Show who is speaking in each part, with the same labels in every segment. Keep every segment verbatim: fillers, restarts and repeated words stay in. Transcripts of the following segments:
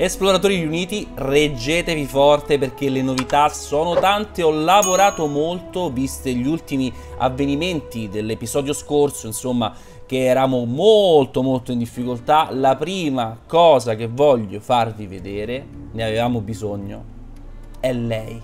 Speaker 1: Esploratori riuniti, reggetevi forte perché le novità sono tante. Ho lavorato molto, viste gli ultimi avvenimenti dell'episodio scorso, insomma, che eravamo molto molto in difficoltà. La prima cosa che voglio farvi vedere, ne avevamo bisogno, è lei.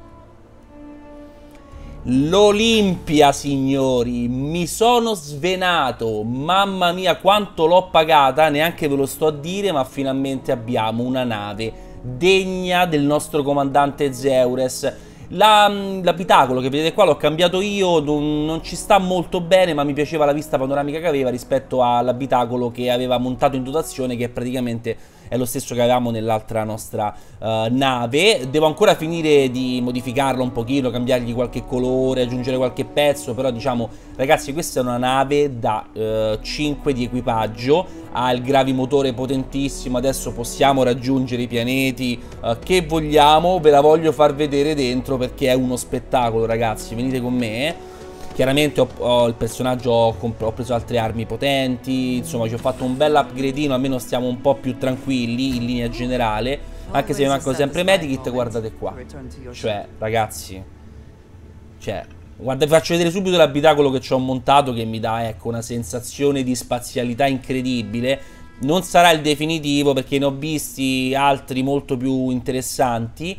Speaker 1: L'Olimpia, signori, mi sono svenato, mamma mia quanto l'ho pagata, neanche ve lo sto a dire, ma finalmente abbiamo una nave degna del nostro comandante Zeures. L'abitacolo che vedete qua l'ho cambiato io, non, non ci sta molto bene, ma mi piaceva la vista panoramica che aveva rispetto all'abitacolo che aveva montato in dotazione, che praticamente è lo stesso che avevamo nell'altra nostra uh, nave. Devo ancora finire di modificarlo un pochino, cambiargli qualche colore, aggiungere qualche pezzo, però diciamo, ragazzi, questa è una nave da uh, cinque di equipaggio, ha il gravimotore potentissimo, adesso possiamo raggiungere i pianeti uh, che vogliamo, ve la voglio far vedere dentro perché è uno spettacolo, ragazzi, venite con me. Chiaramente ho, ho il personaggio, ho, ho preso altre armi potenti, insomma ci ho fatto un bel upgradeino, almeno stiamo un po' più tranquilli in linea generale, anche se mi mancano sempre medikit. Guardate qua, cioè ragazzi, cioè guarda, vi faccio vedere subito l'abitacolo che ci ho montato, che mi dà, ecco, una sensazione di spazialità incredibile. Non sarà il definitivo perché ne ho visti altri molto più interessanti,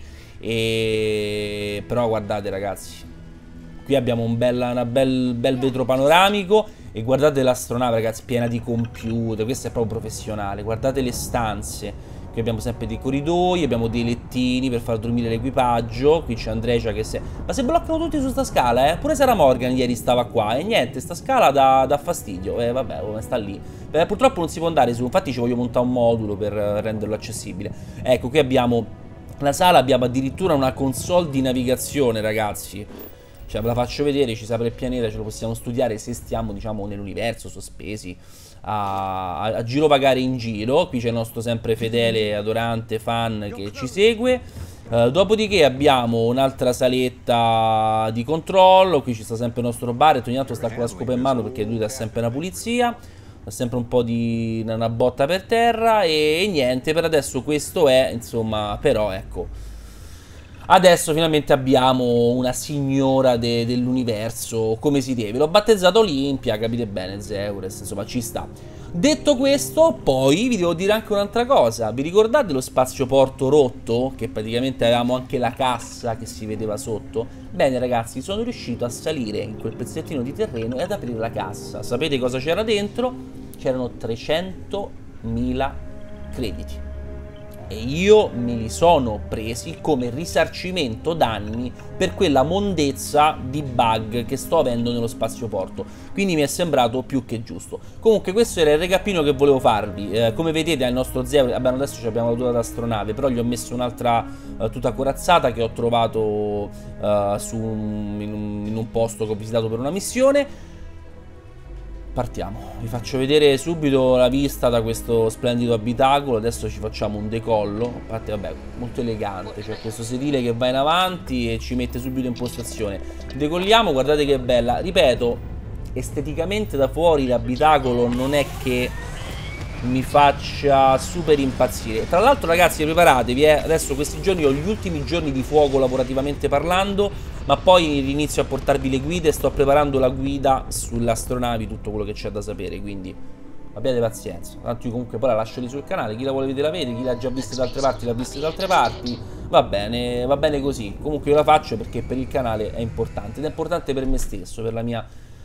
Speaker 1: e... però guardate, ragazzi, qui abbiamo un bel, una bel, bel vetro panoramico e guardate l'astronave, ragazzi, piena di computer, questo è proprio professionale. Guardate le stanze, qui abbiamo sempre dei corridoi, abbiamo dei lettini per far dormire l'equipaggio. Qui c'è Andreja che se... ma si bloccano tutti su sta scala, eh? Pure Sarah Morgan ieri stava qua e niente, sta scala dà, dà fastidio, eh vabbè, come sta lì. Beh, purtroppo non si può andare su, infatti ci voglio montare un modulo per renderlo accessibile. Ecco, qui abbiamo la sala, abbiamo addirittura una console di navigazione, ragazzi. Cioè ve la faccio vedere, ci si apre il pianeta, ce lo possiamo studiare se stiamo, diciamo, nell'universo, sospesi a, a, a girovagare in giro. Qui c'è il nostro sempre fedele, adorante fan che ci segue. uh, Dopodiché abbiamo un'altra saletta di controllo. Qui ci sta sempre il nostro Barret, ogni tanto sta con la scopa in mano perché lui dà sempre una pulizia, dà sempre un po' di una botta per terra. E, e niente, per adesso questo è, insomma, però ecco, adesso finalmente abbiamo una signora de dell'universo come si deve. L'ho battezzato Olimpia, capite bene, Zeures, insomma ci sta. Detto questo, poi vi devo dire anche un'altra cosa. Vi ricordate lo spazioporto rotto? Che praticamente avevamo anche la cassa che si vedeva sotto? Bene, ragazzi, sono riuscito a salire in quel pezzettino di terreno e ad aprire la cassa. Sapete cosa c'era dentro? C'erano trecentomila crediti. E io me li sono presi come risarcimento danni per quella mondezza di bug che sto avendo nello spazioporto. Quindi mi è sembrato più che giusto. Comunque questo era il recapino che volevo farvi. eh, Come vedete al nostro Zeus, vabbè, adesso abbiamo la tuta d'astronave, però gli ho messo un'altra uh, tuta corazzata che ho trovato uh, su un, in, un, in un posto che ho visitato per una missione. Partiamo, vi faccio vedere subito la vista da questo splendido abitacolo. Adesso ci facciamo un decollo, a parte, vabbè, molto elegante, c'è questo sedile che va in avanti e ci mette subito in postazione. Decolliamo, guardate che bella, ripeto, esteticamente da fuori l'abitacolo non è che mi faccia super impazzire. Tra l'altro, ragazzi, preparatevi, eh. Adesso questi giorni ho gli ultimi giorni di fuoco lavorativamente parlando, ma poi inizio a portarvi le guide. Sto preparando la guida sulle astronavi, tutto quello che c'è da sapere, quindi abbiate pazienza. Tanto io comunque poi la lascio lì sul canale, chi la vuole vedere la vede, chi l'ha già vista da altre parti l'ha vista da altre parti. Va bene, va bene così. Comunque io la faccio perché per il canale è importante, ed è importante per me stesso, per la mia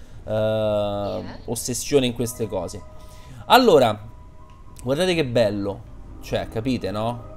Speaker 1: uh, ossessione in queste cose. Allora, guardate che bello, cioè, capite, no?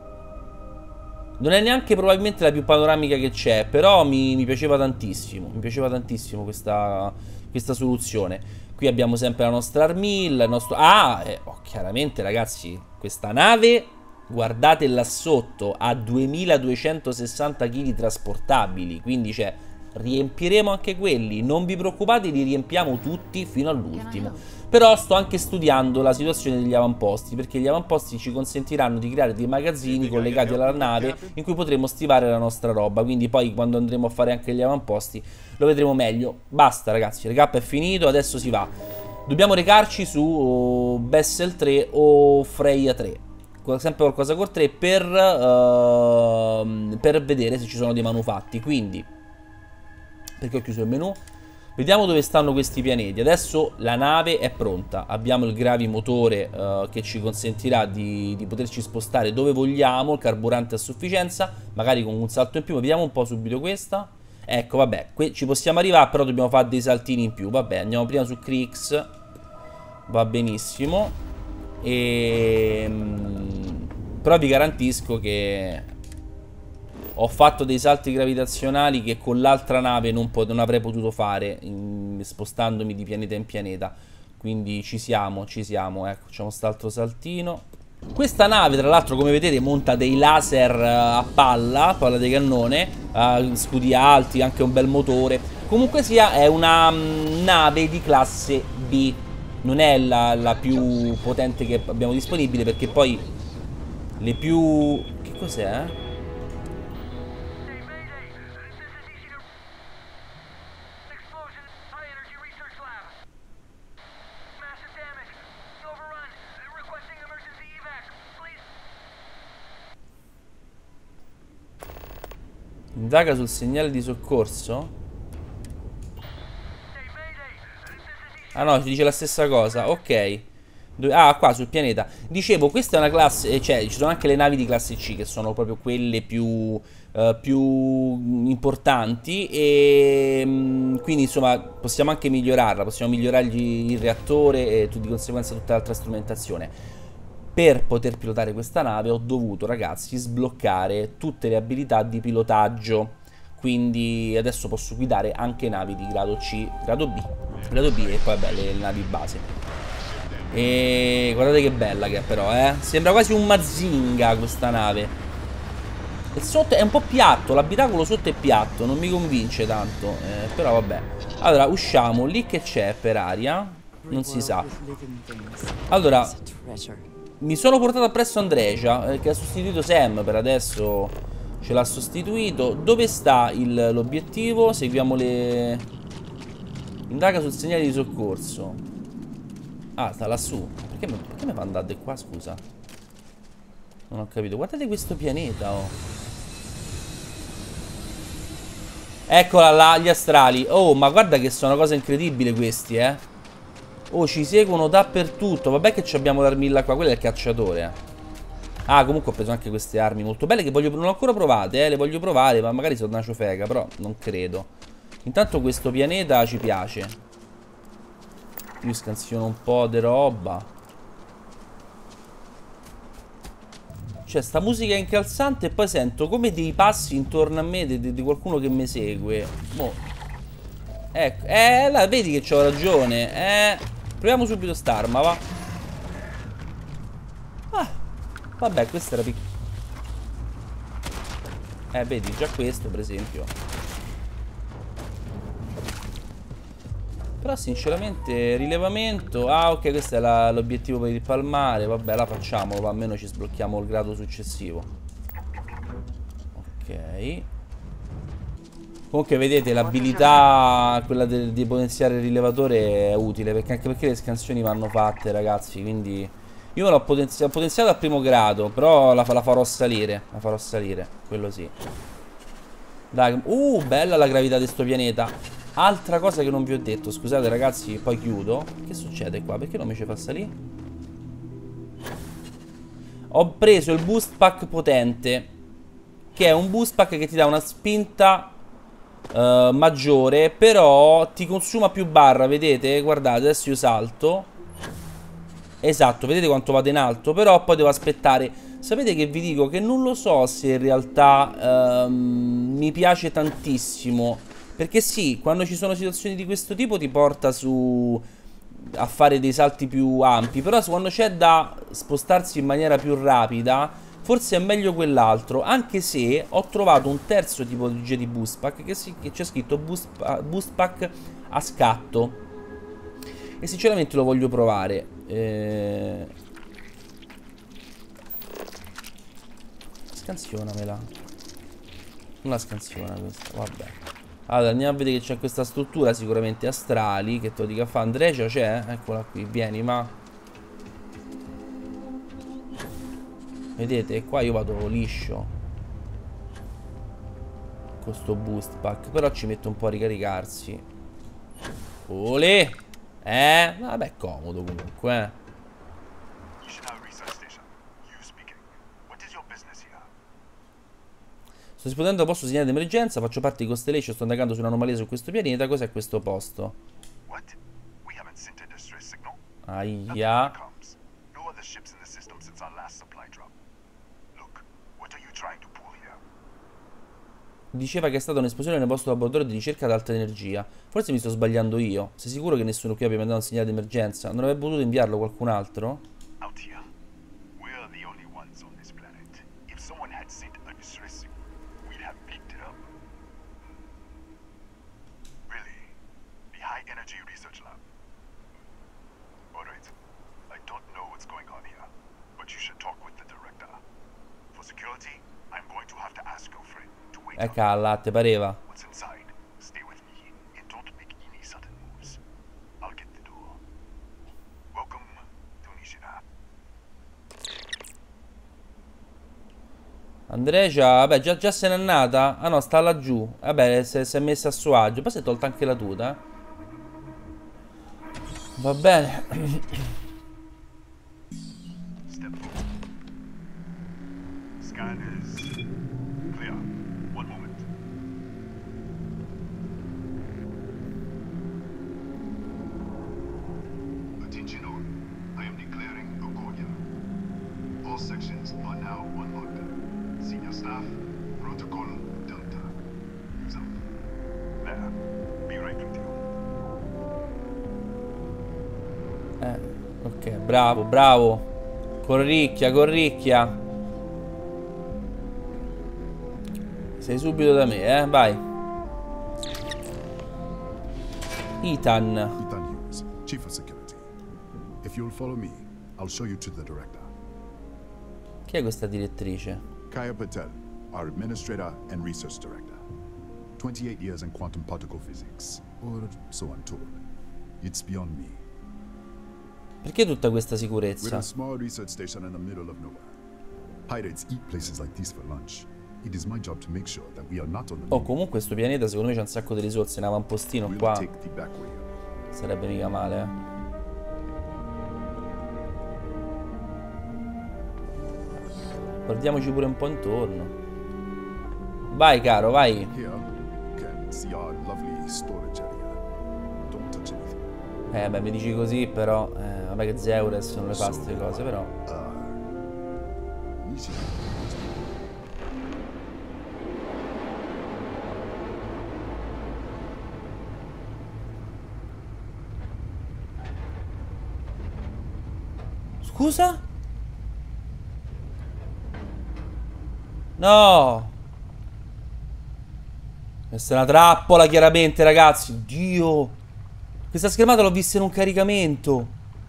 Speaker 1: Non è neanche probabilmente la più panoramica che c'è, però mi, mi piaceva tantissimo, mi piaceva tantissimo questa, questa soluzione. Qui abbiamo sempre la nostra Armilla, il nostro... Ah, eh, oh, chiaramente, ragazzi, questa nave, guardate là sotto, ha duemiladuecentosessanta chili trasportabili, quindi c'è... riempiremo anche quelli, non vi preoccupate, li riempiamo tutti fino all'ultimo. Però sto anche studiando la situazione degli avamposti, perché gli avamposti ci consentiranno di creare dei magazzini collegati alla nave in cui potremo stivare la nostra roba. Quindi poi quando andremo a fare anche gli avamposti lo vedremo meglio. Basta, ragazzi, il recap è finito, adesso si va. Dobbiamo recarci su Bessel tre o Freya tre. sempre qualcosa col tre per, uh, per vedere se ci sono dei manufatti. Quindi, perché ho chiuso il menu, vediamo dove stanno questi pianeti. Adesso la nave è pronta, abbiamo il gravimotore uh, che ci consentirà di, di poterci spostare dove vogliamo, il carburante a sufficienza, magari con un salto in più. Vediamo un po' subito questa. Ecco, vabbè, qui ci possiamo arrivare, però dobbiamo fare dei saltini in più. Vabbè, andiamo prima su Krix. Va benissimo. E... però vi garantisco che ho fatto dei salti gravitazionali che con l'altra nave non, non avrei potuto fare, in... spostandomi di pianeta in pianeta. Quindi ci siamo, ci siamo. Ecco, facciamo quest'altro saltino. Questa nave, tra l'altro, come vedete, monta dei laser a palla, palla di cannone, uh, scudi alti, anche un bel motore. Comunque sia, è una um, nave di classe B. Non è la, la più potente che abbiamo disponibile, perché poi le più... che cos'è? Indaga sul segnale di soccorso? Ah no, ci dice la stessa cosa, ok. Ah, qua sul pianeta. Dicevo, questa è una classe, cioè ci sono anche le navi di classe C, che sono proprio quelle più, uh, più importanti. E um, quindi insomma possiamo anche migliorarla, possiamo migliorargli il reattore e di conseguenza tutta l'altra strumentazione. Per poter pilotare questa nave ho dovuto, ragazzi, sbloccare tutte le abilità di pilotaggio. Quindi adesso posso guidare anche navi di grado C, grado B, grado B e poi vabbè le navi base. E guardate che bella che è però, eh. Sembra quasi un Mazinga questa nave. E sotto è un po' piatto, l'abitacolo sotto è piatto, non mi convince tanto, eh, però vabbè. Allora usciamo, lì che c'è per aria, non si sa. Allora, mi sono portato appresso Andreja, eh, che ha sostituito Sam per adesso. Ce l'ha sostituito. Dove sta l'obiettivo? Seguiamo le... Indaga sul segnale di soccorso. Ah, sta lassù. Perché mi, perché mi fa andare qua, scusa? Non ho capito. Guardate questo pianeta, oh. Eccola là, gli astrali. Oh, ma guarda che sono una cosa incredibile questi, eh. Oh, ci seguono dappertutto. Vabbè che abbiamo l'armilla qua. Quello è il cacciatore, eh. Ah, comunque ho preso anche queste armi molto belle che voglio, non ho ancora provate, eh, le voglio provare, ma magari sono una ciofega, però non credo. Intanto questo pianeta ci piace. Io scansiono un po' di roba. Cioè, sta musica è incalzante e poi sento come dei passi intorno a me di, di, di qualcuno che mi segue. Boh. Ecco, eh, là, vedi che c'ho ragione, eh. Proviamo subito st'arma, va. Ah. Vabbè, questa era piccola. Eh, vedi, già questo, per esempio. Però, sinceramente, rilevamento... Ah, ok, questo è l'obiettivo per il palmare. Vabbè, la facciamo, almeno ci sblocchiamo il grado successivo. Ok. Comunque, vedete, l'abilità, quella di, di potenziare il rilevatore è utile, perché anche perché le scansioni vanno fatte, ragazzi, quindi... Io me l'ho potenzi potenziato al primo grado, però la, la farò salire, la farò salire, quello sì. Dai, uh, bella la gravità di sto pianeta. Altra cosa che non vi ho detto, scusate ragazzi, poi chiudo. Che succede qua? Perché non mi ci fa salire? Ho preso il boost pack potente, che è un boost pack che ti dà una spinta uh, maggiore, però ti consuma più barra, vedete? Guardate, adesso io salto. Esatto, vedete quanto vado in alto, però poi devo aspettare. Sapete che vi dico che non lo so se in realtà um, mi piace tantissimo. Perché sì, quando ci sono situazioni di questo tipo ti porta su a fare dei salti più ampi, però quando c'è da spostarsi in maniera più rapida forse è meglio quell'altro. Anche se ho trovato un terzo tipo di boost pack che, si, che c'è scritto boost, boost pack a scatto, e sinceramente lo voglio provare. Eh... Scansionamela. Non la scansiona questa, vabbè. Allora andiamo a vedere che c'è questa struttura, sicuramente astrali, che te lo dica fa. Andreja c'è? Eccola qui, vieni, ma Vedete, qua io vado liscio con sto boost pack, però ci metto un po' a ricaricarsi. Olè! Eh? Vabbè, comodo comunque, eh. Sto rispondendo al vostro segnale di emergenza, faccio parte di Constellation, sto indagando su un'anomalia su questo pianeta. Cos'è questo posto? Aia. Diceva che è stata un'esplosione nel vostro laboratorio di ricerca ad alta energia. Forse mi sto sbagliando io. Sei sicuro che nessuno qui abbia mandato un segnale di emergenza? Non avrebbe potuto inviarlo qualcun altro? Ecco al latte, pareva. Andreja, vabbè, già, già se n'è andata. Ah no, sta laggiù. Vabbè, si è messa a suo agio. Poi si è tolta anche la tuta, eh. Va bene. Eh, ok, bravo, bravo. Corricchia, corricchia. Sei subito da me, eh? Vai. Ethan.
Speaker 2: Ethan Hughes, Chief of Security. If you'll follow me, I'll show you to the director.
Speaker 1: Chi è questa direttrice?
Speaker 2: Kaya Patel, our administrator and research director. twenty-eight years in quantum particle physics, or so I'm told. It's beyond me.
Speaker 1: Perché tutta questa
Speaker 2: We're
Speaker 1: sicurezza?
Speaker 2: a small research station in the middle of nowhere. Pirates eat places like these for lunch. It is my job to make sure that we are not on the
Speaker 1: Oh, comunque sto pianeta secondo me c'ha un sacco di risorse. Un avantpostino
Speaker 2: We'll
Speaker 1: qua
Speaker 2: take the back way up.
Speaker 1: sarebbe mica male, eh. Guardiamoci pure un po' intorno. Vai caro, vai.
Speaker 2: Here, you can see our lovely storage area. Don't touch anything.
Speaker 1: Eh beh, mi dici così però eh, vabbè che Zeures non le fa
Speaker 2: So,
Speaker 1: queste cose però.
Speaker 2: Uh, easy.
Speaker 1: Scusa? No. Questa è una trappola chiaramente ragazzi. Dio. Questa schermata l'ho vista in un caricamento.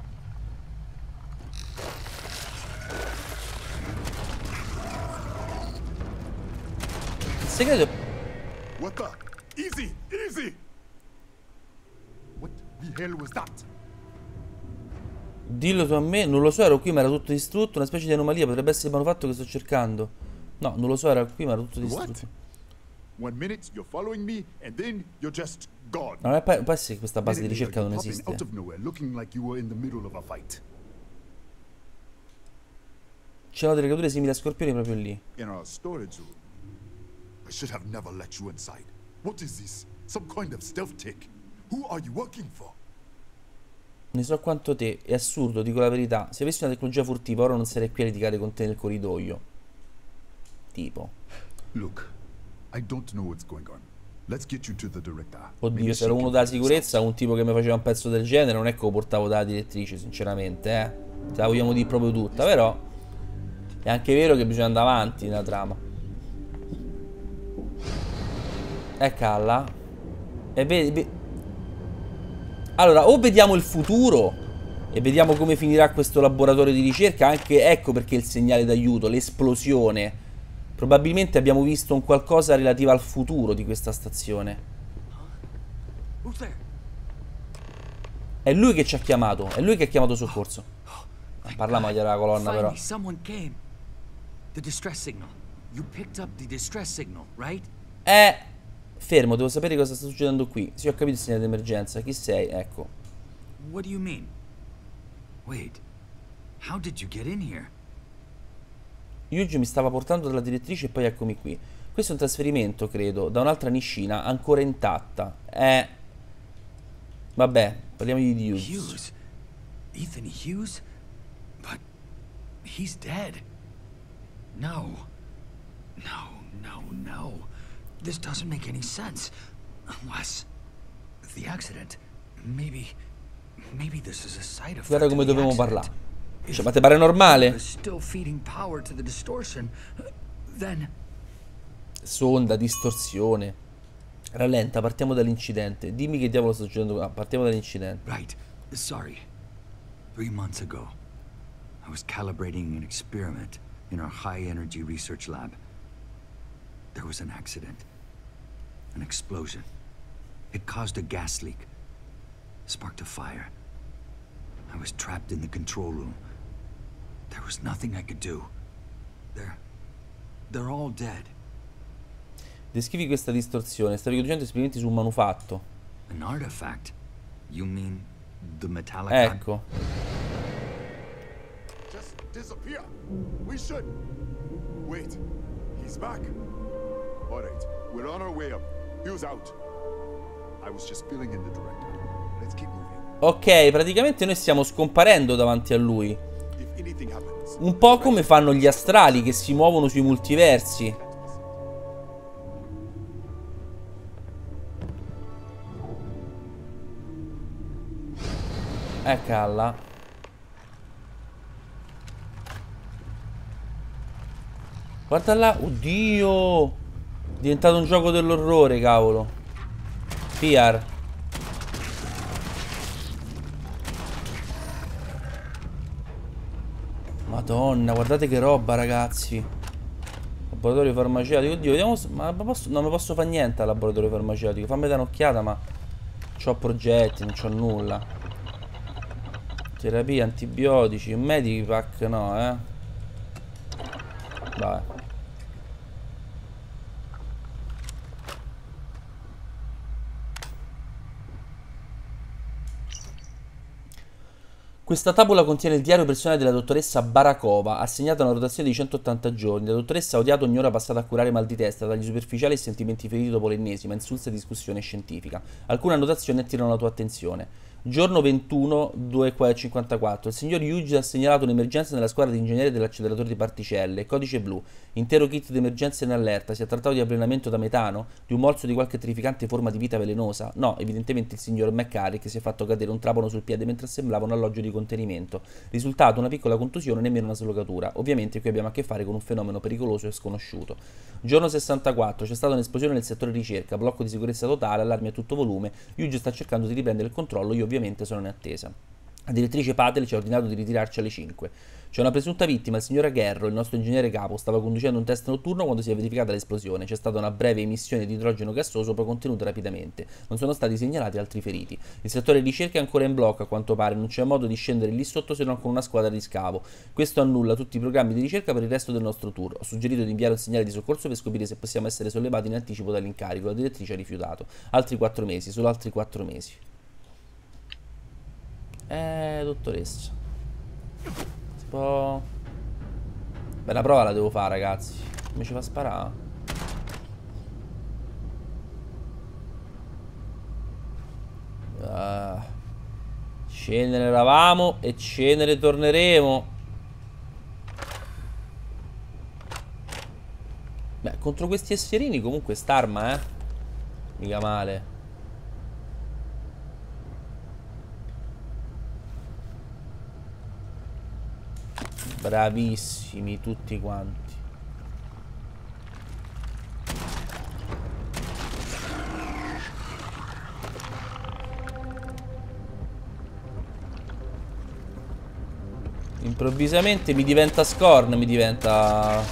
Speaker 1: Il segreto è...
Speaker 2: What the? Easy, easy. What the hell was that?
Speaker 1: Dillo tu a me, non lo so, ero qui ma era tutto distrutto. Una specie di anomalia, potrebbe essere il manufatto che sto cercando. No, non lo so, era qui ma era tutto distrutto.
Speaker 2: What? One minute you're following me and then you're just gone.
Speaker 1: Non è può essere che questa base di
Speaker 2: Immediately,
Speaker 1: ricerca non
Speaker 2: you're popping
Speaker 1: esiste.
Speaker 2: out of nowhere, looking like you were in the middle of a fight.
Speaker 1: C'erano delle creature simili a scorpioni proprio lì.
Speaker 2: In our storage room. I should have never let you inside. What is this? Some kind of stealth tech? Who are you working for?
Speaker 1: Ne so quanto te, è assurdo, dico la verità. Se avessi una tecnologia furtiva ora non sarei qui a litigare con te nel corridoio. Tipo.
Speaker 2: Look, I don't know what's going on. Let's get you to the director.
Speaker 1: Oddio, se ero uno della sicurezza, un tipo che mi faceva un pezzo del genere, non è che lo portavo dalla direttrice, sinceramente, eh. Se la vogliamo dire proprio tutta, però è anche vero che bisogna andare avanti nella trama. Eccola. E vedi, vedi. Allora, o vediamo il futuro e vediamo come finirà questo laboratorio di ricerca, anche ecco perché il segnale d'aiuto, l'esplosione. Probabilmente abbiamo visto un qualcosa relativo al futuro di questa stazione. È lui che ci ha chiamato, è lui che ha chiamato soccorso. Parla meglio della colonna però.
Speaker 3: The distress signal. You picked up the distress signal, right?
Speaker 1: Eh, fermo, devo sapere cosa sta succedendo qui. Sì, ho capito il segnale d'emergenza. Chi sei? Ecco.
Speaker 3: What do you mean? Wait. How did you get in here?
Speaker 1: Yuji mi stava portando dalla direttrice e poi eccomi qui. Questo è un trasferimento, credo, da un'altra Nishina ancora intatta. Eh. Vabbè, parliamo di Hughes.
Speaker 3: Hughes? Ethan Hughes? But he's dead. No. No, no, no. This doesn't make any sense. Unless the accident. Maybe maybe this is a side effect.
Speaker 1: Guarda come
Speaker 3: of the
Speaker 1: dobbiamo
Speaker 3: accident.
Speaker 1: parlare. Cioè, ma te pare normale?
Speaker 3: Still feeding power to the distortion. Then
Speaker 1: Sonda, distorsione. Rallenta, partiamo dall'incidente. Dimmi che diavolo sta succedendo qua. Partiamo dall'incidente.
Speaker 3: Right. Sorry. Three months ago, I was calibrating an experiment in our high-energy research lab. There was an accident. An explosion. It caused a gas leak. Sparked a fire. I was trapped in the control room. There was nothing I could do. They're... they're all dead.
Speaker 1: Descrivi questa distorsione. Stavi conducendo esperimenti su un manufatto.
Speaker 3: An artifact? You mean the metallic...
Speaker 1: Ecco.
Speaker 2: Just disappear. We should. Wait. He's back. All right. We're on our way up. Hughes out. I was just filling in the director. Let's keep moving.
Speaker 1: Ok, praticamente noi stiamo scomparendo davanti a lui.
Speaker 2: If anything happens,
Speaker 1: Un po' come fanno gli astrali che si muovono sui multiversi. Eccola. Guarda là. Oddio. È diventato un gioco dell'orrore, cavolo. P R. Madonna, guardate che roba, ragazzi. Laboratorio farmaceutico. Oddio, vediamo. Ma posso, non mi posso fare niente al laboratorio farmaceutico. Fammi dare un'occhiata, ma c'ho progetti, non c'ho nulla. Terapia, antibiotici, Medipack no, eh. Vai. Questa tavola contiene il diario personale della dottoressa Barakova, assegnata a una rotazione di centottanta giorni. La dottoressa ha odiato ogni ora passata a curare mal di testa, tagli superficiali e sentimenti feriti dopo l'ennesima insulsa discussione scientifica. Alcune annotazioni attirano la tua attenzione. Giorno ventuno, due cinquantaquattro. Il signor Hughes ha segnalato un'emergenza nella squadra di ingegneri dell'acceleratore di particelle. Codice blu. Intero kit di emergenza in allerta. Si è trattato di avvelenamento da metano? Di un morso di qualche terrificante forma di vita velenosa? No, evidentemente il signor McCarrick si è fatto cadere un trapano sul piede mentre assemblava un alloggio di contenimento. Risultato, una piccola contusione, nemmeno una slogatura. Ovviamente qui abbiamo a che fare con un fenomeno pericoloso e sconosciuto. Giorno sessantaquattro. C'è stata un'esplosione nel settore ricerca. Blocco di sicurezza totale, allarmi a tutto volume. Hughes sta cercando di riprendere il controllo. Io ovviamente sono in attesa. La direttrice Patel ci ha ordinato di ritirarci alle cinque. C'è una presunta vittima, il signor Aguerro, il nostro ingegnere capo, stava conducendo un test notturno quando si è verificata l'esplosione. C'è stata una breve emissione di idrogeno gassoso poi contenuta rapidamente. Non sono stati segnalati altri feriti. Il settore ricerca è ancora in blocco a quanto pare, non c'è modo di scendere lì sotto se non con una squadra di scavo. Questo annulla tutti i programmi di ricerca per il resto del nostro tour. Ho suggerito di inviare un segnale di soccorso per scoprire se possiamo essere sollevati in anticipo dall'incarico. La direttrice ha rifiutato. Altri quattro mesi, solo altri quattro mesi. Eh, dottoressa. Si può... Beh, la prova la devo fare, ragazzi. Come ci fa sparare? Uh, ce ne eravamo e ce ne ritorneremo. Beh, contro questi esserini comunque st'arma, eh. Mica male. Bravissimi tutti quanti. Improvvisamente mi diventa Scorn, mi diventa...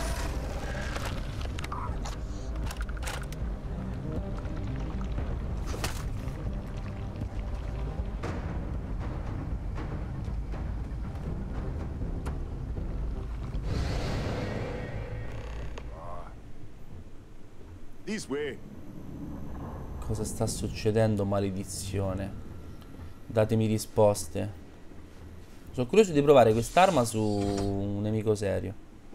Speaker 2: This way.
Speaker 1: Cosa sta succedendo, maledizione? Datemi risposte. Sono curioso di provare quest'arma su un nemico serio.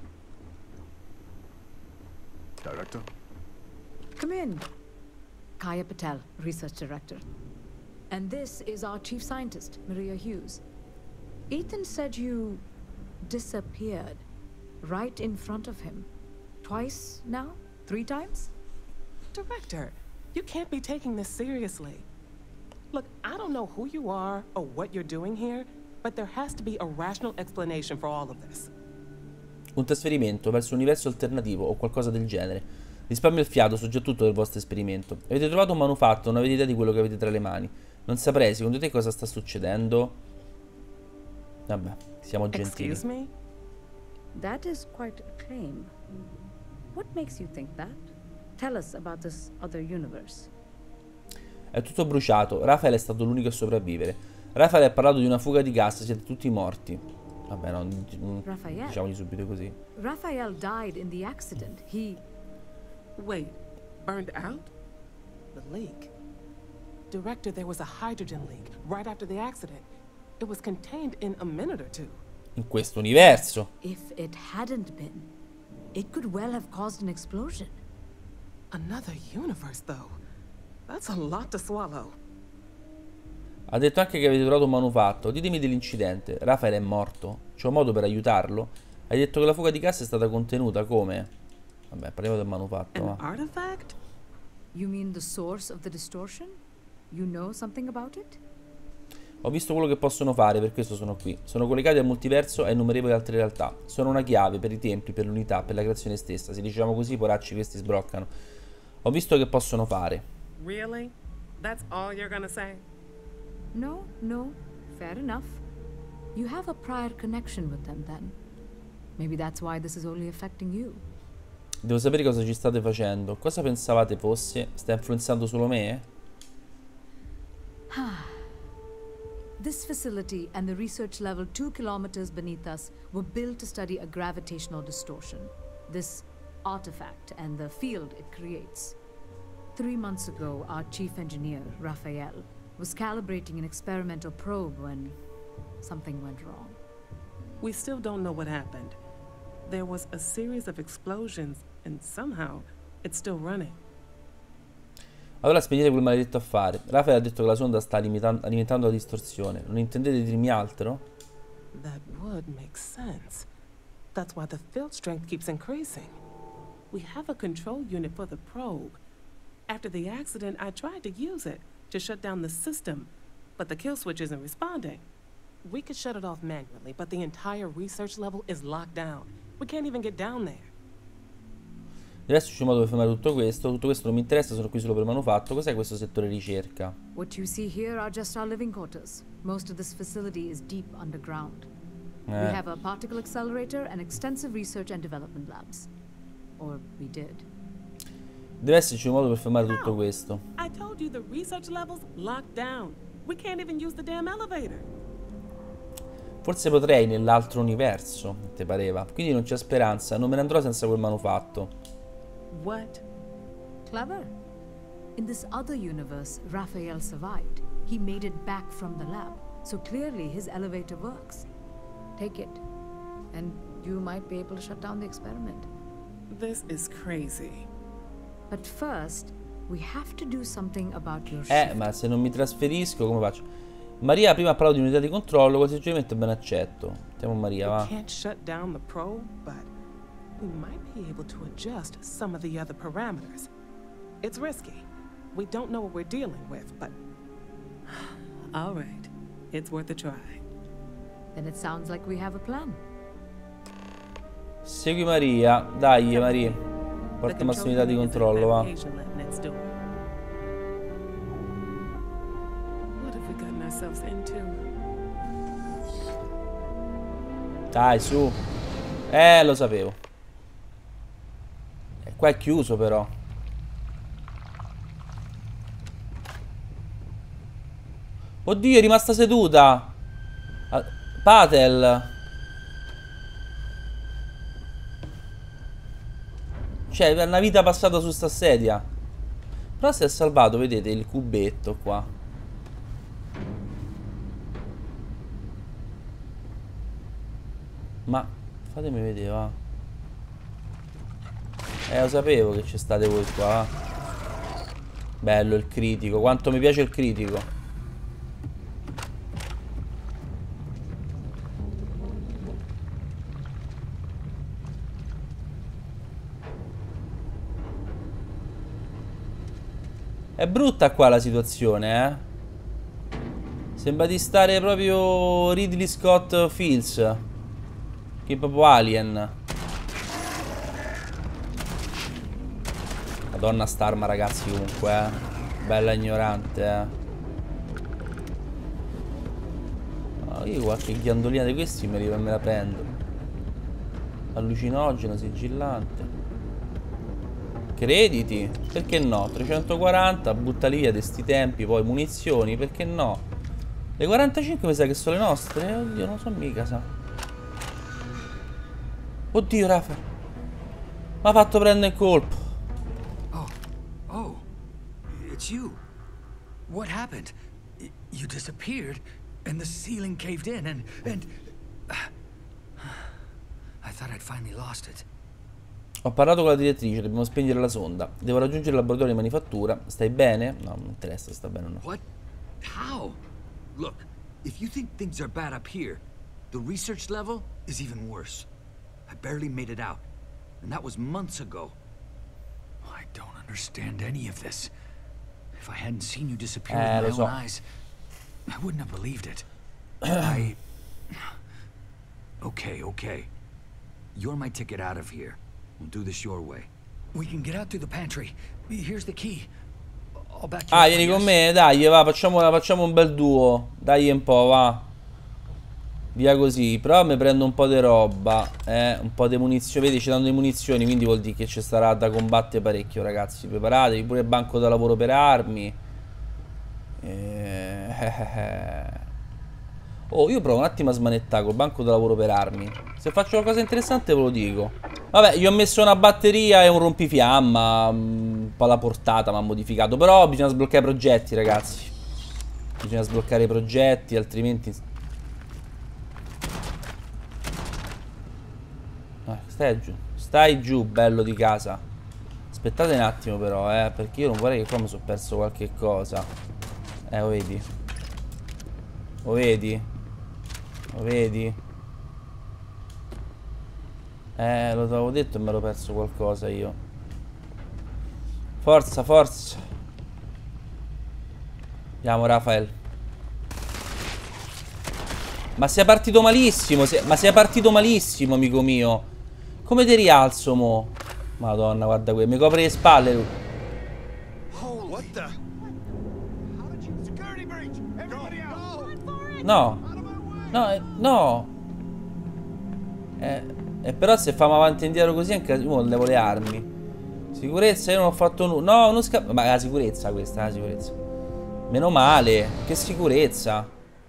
Speaker 2: Director?
Speaker 4: Come in. Kaya Patel, Research Director. And this is our Chief Scientist, Maria Hughes. Ethan said you disappeared right in front of him. Twice now? Three times?
Speaker 5: Director, you can't be taking this seriously. Look, I don't know who you are or what you're doing here, but there has to be a rational explanation for all of this.
Speaker 1: Un trasferimento verso un universo alternativo o qualcosa del genere. Risparmio il fiato, so già tutto del vostro esperimento. Avete trovato un manufatto, non avete idea di quello che avete tra le mani. Non saprei, secondo te cosa sta succedendo? Vabbè, siamo gentili.
Speaker 5: Excuse me?
Speaker 4: That is quite a claim. What makes you think that? Tell us about this other universe.
Speaker 1: È tutto bruciato. Rafael è stato l'unico a sopravvivere. Rafael ha parlato di una fuga di gas, siete tutti morti. Vabbè, no,
Speaker 4: Raphael.
Speaker 1: diciamogli subito così.
Speaker 4: Raphael died in the accident. He...
Speaker 5: Wait, burned out? The leak. Director, there was a hydrogen leak right after the accident. It was contained in a minute or two.
Speaker 1: In questo universo.
Speaker 4: If it hadn't been, it could well have caused an explosion.
Speaker 5: Another universe, though. That's a lot to swallow.
Speaker 1: Ha detto anche che avete trovato un manufatto. Ditemi dell'incidente. Rafael è morto. C'è un modo per aiutarlo? Hai detto che la fuga di gas è stata contenuta. Come? Vabbè, parliamo del manufatto.
Speaker 5: An
Speaker 1: Va.
Speaker 5: artifact?
Speaker 4: You mean the source of the distortion? You know something about it?
Speaker 1: Ho visto quello che possono fare, per questo sono qui. Sono collegati al multiverso e a innumerevoli altre realtà. Sono una chiave per i templi, per l'unità, per la creazione stessa. Se diciamo così, poracci, questi sbroccano. Ho visto che possono fare.
Speaker 5: Really? That's all you're gonna say?
Speaker 4: No, no. Fair enough. You have a prior connection with them then. Maybe that's why this is only affecting you.
Speaker 1: Devo sapere cosa ci state facendo. Cosa pensavate fosse? Sta influenzando solo me?
Speaker 4: This facility and the research level two kilometers beneath us were built to study a gravitational distortion. This artifact and the field it creates. Three months ago, our chief engineer, Raphael, was calibrating an experimental probe when something went wrong.
Speaker 5: We still don't know what happened. There was a series of explosions, and somehow it's still running.
Speaker 1: Allora spegnete quel maledetto affare. Rafael ha detto che la sonda sta alimentando la distorsione. Non intendete dirmi altro?
Speaker 5: That would make sense. That's why the field strength keeps increasing. We have a control unit for the probe. After the accident, I tried to use it to shut down the system, but the kill switch isn't responding. We could shut it off manually, but the entire research level is locked down. We can't even get down there.
Speaker 1: Adesso c'è un modo per fermare tutto questo. Tutto questo non mi interessa, sono qui solo per il manufatto. Cos'è questo settore ricerca?
Speaker 4: What you see here are just our living quarters. Most of this facility is deep underground.
Speaker 1: Eh.
Speaker 4: We have a particle accelerator and extensive research and development labs. Or we did.
Speaker 1: Deve esserci un modo per fermare tutto questo.
Speaker 5: I told you the research level's locked down. We can't even use the damn elevator.
Speaker 1: Forse potrei nell'altro universo, ti pareva? Quindi non c'è speranza, non me ne andrò senza quel manufatto.
Speaker 5: What?
Speaker 4: Clever. In this other universe, Raphael survived. He made it back from the lab. So clearly his elevator works. Take it. And you might be able to shut down the experiment.
Speaker 5: This is crazy.
Speaker 4: But first, we have to do something about your
Speaker 1: Eh,
Speaker 4: shift.
Speaker 1: ma se non mi trasferisco, come faccio? Maria prima ha parlato di unità di controllo, quel suggerimento ben accetto. Mettiamo Maria, va.
Speaker 5: We can't shut down the probe, but we might be able to adjust some of the other parameters. It's risky. We don't know what we're dealing with, but... All right. It's worth a try.
Speaker 4: Then it sounds like we have a plan.
Speaker 1: Segui Maria. Dai, Maria. Porta massima unità di controllo, va. Dai, su. Eh, lo sapevo. E qua è chiuso, però. Oddio, è rimasta seduta. Ah, Patel. Cioè, è una vita passata su sta sedia. Però si è salvato, vedete, il cubetto qua. Ma fatemi vedere, va. Eh, lo sapevo che ci state voi qua, va. Bello il critico. Quanto mi piace il critico. È brutta qua la situazione, eh. Sembra di stare proprio Ridley Scott Fields. Che proprio Alien. Madonna sta arma, ragazzi, comunque, eh. Bella ignorante, eh. Oh, io qualche ghiandolina di questi me, li, me la prendo. Allucinogeno, sigillante. Crediti, perché no? trecentoquaranta, buttali via di sti tempi, poi munizioni, perché no? Le quarantacinque mi sa che sono le nostre. Oddio, non so mica, sa. Oddio, Rafa. Mi ha fatto prendere il colpo.
Speaker 3: Oh, oh, it's you. What happened? Y you disappeared, and the ceiling caved in, and and uh, I thought I'd finally lost it.
Speaker 1: Ho parlato con la direttrice, dobbiamo spegnere la sonda. Devo raggiungere il laboratorio di manifattura. Stai bene? No, non interessa se sta bene o no.
Speaker 3: What? How? Look, if you think things are bad up here, the research level is even worse. I barely made it out, and that was months ago. I don't understand any of this. If I hadn't seen you disappear
Speaker 1: Eh,
Speaker 3: with
Speaker 1: lo
Speaker 3: my
Speaker 1: so.
Speaker 3: own eyes, I wouldn't have believed it. I... Okay, okay. You're my ticket out of here. We'll do this your way. We can get out through the pantry. Here's the key. I'll back you
Speaker 1: Ah,
Speaker 3: up,
Speaker 1: vieni
Speaker 3: I
Speaker 1: con
Speaker 3: guess.
Speaker 1: me, dai, va, facciamo, facciamo un bel duo. Dai un po', va. Via così. Però mi prendo un po' di roba. Eh, un po' di munizioni. Vedi, ci danno le munizioni, quindi vuol dire che ci sarà da combattere parecchio, ragazzi. Preparatevi, pure il banco da lavoro per armi. Eh, eh, eh. Oh, io provo un attimo a smanettare col banco da lavoro per armi. Se faccio qualcosa di interessante ve lo dico. Vabbè, gli ho messo una batteria e un rompifiamma. Un po' alla portata mi ha modificato. Però bisogna sbloccare i progetti, ragazzi. Bisogna sbloccare i progetti, altrimenti... Ah, stai giù. Stai giù, bello di casa. Aspettate un attimo però, eh. Perché io non vorrei che qua mi sono perso qualche cosa. Eh, lo vedi? Lo vedi? Lo vedi? Eh, lo avevo detto e mi ero perso qualcosa io. Forza, forza. Andiamo, Rafael. Ma sei partito malissimo. sei- Ma sei partito malissimo, amico mio. Come ti rialzo, mo? Madonna, guarda qui. Mi copre le spalle lui.
Speaker 2: What the? How did you security breach? Everybody out!
Speaker 1: No. No, eh, no. Eh, e però se famo avanti e indietro così anche uno levo le armi. Sicurezza, io non ho fatto nulla. No, non scappa. Ma la sicurezza questa, la sicurezza. Meno male. Che sicurezza.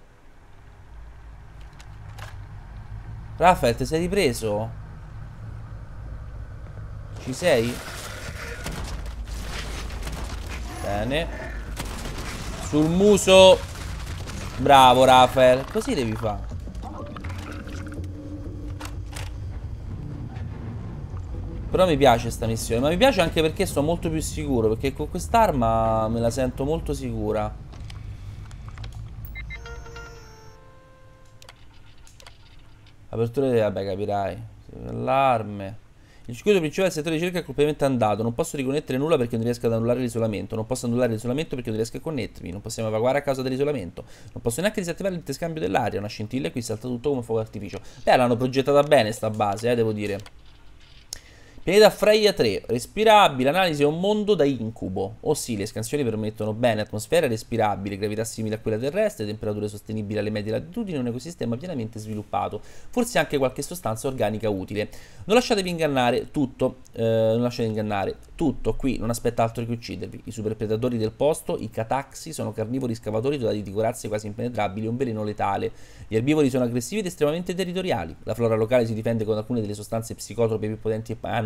Speaker 1: Raffaele, ti sei ripreso? Ci sei? Bene. Sul muso. Bravo, Raffaele. Così devi fare. Però mi piace sta missione. Ma mi piace anche perché sto molto più sicuro. Perché con quest'arma me la sento molto sicura. Apertura di... Vabbè, capirai. Allarme. Il circuito principale del settore di ricerca è completamente andato. Non posso riconnettere nulla perché non riesco ad annullare l'isolamento. Non posso annullare l'isolamento perché non riesco a connettermi. Non possiamo evacuare a causa dell'isolamento. Non posso neanche disattivare l'interscambio dell'aria. Una scintilla e qui salta tutto come fuoco d'artificio. Beh, l'hanno progettata bene sta base, eh, devo dire. Pianeta Freya tre, respirabile, analisi è un mondo da incubo. Oh sì, le scansioni permettono bene, atmosfera respirabile, gravità simile a quella terrestre, temperature sostenibili alle medie latitudini, un ecosistema pienamente sviluppato, forse anche qualche sostanza organica utile. Non lasciatevi ingannare, tutto, eh, non lasciate ingannare, tutto qui non aspetta altro che uccidervi. I superpredatori del posto, i cataxi, sono carnivori scavatori dotati di corazze quasi impenetrabili e un veleno letale. Gli erbivori sono aggressivi ed estremamente territoriali. La flora locale si difende con alcune delle sostanze psicotrope più potenti e hanno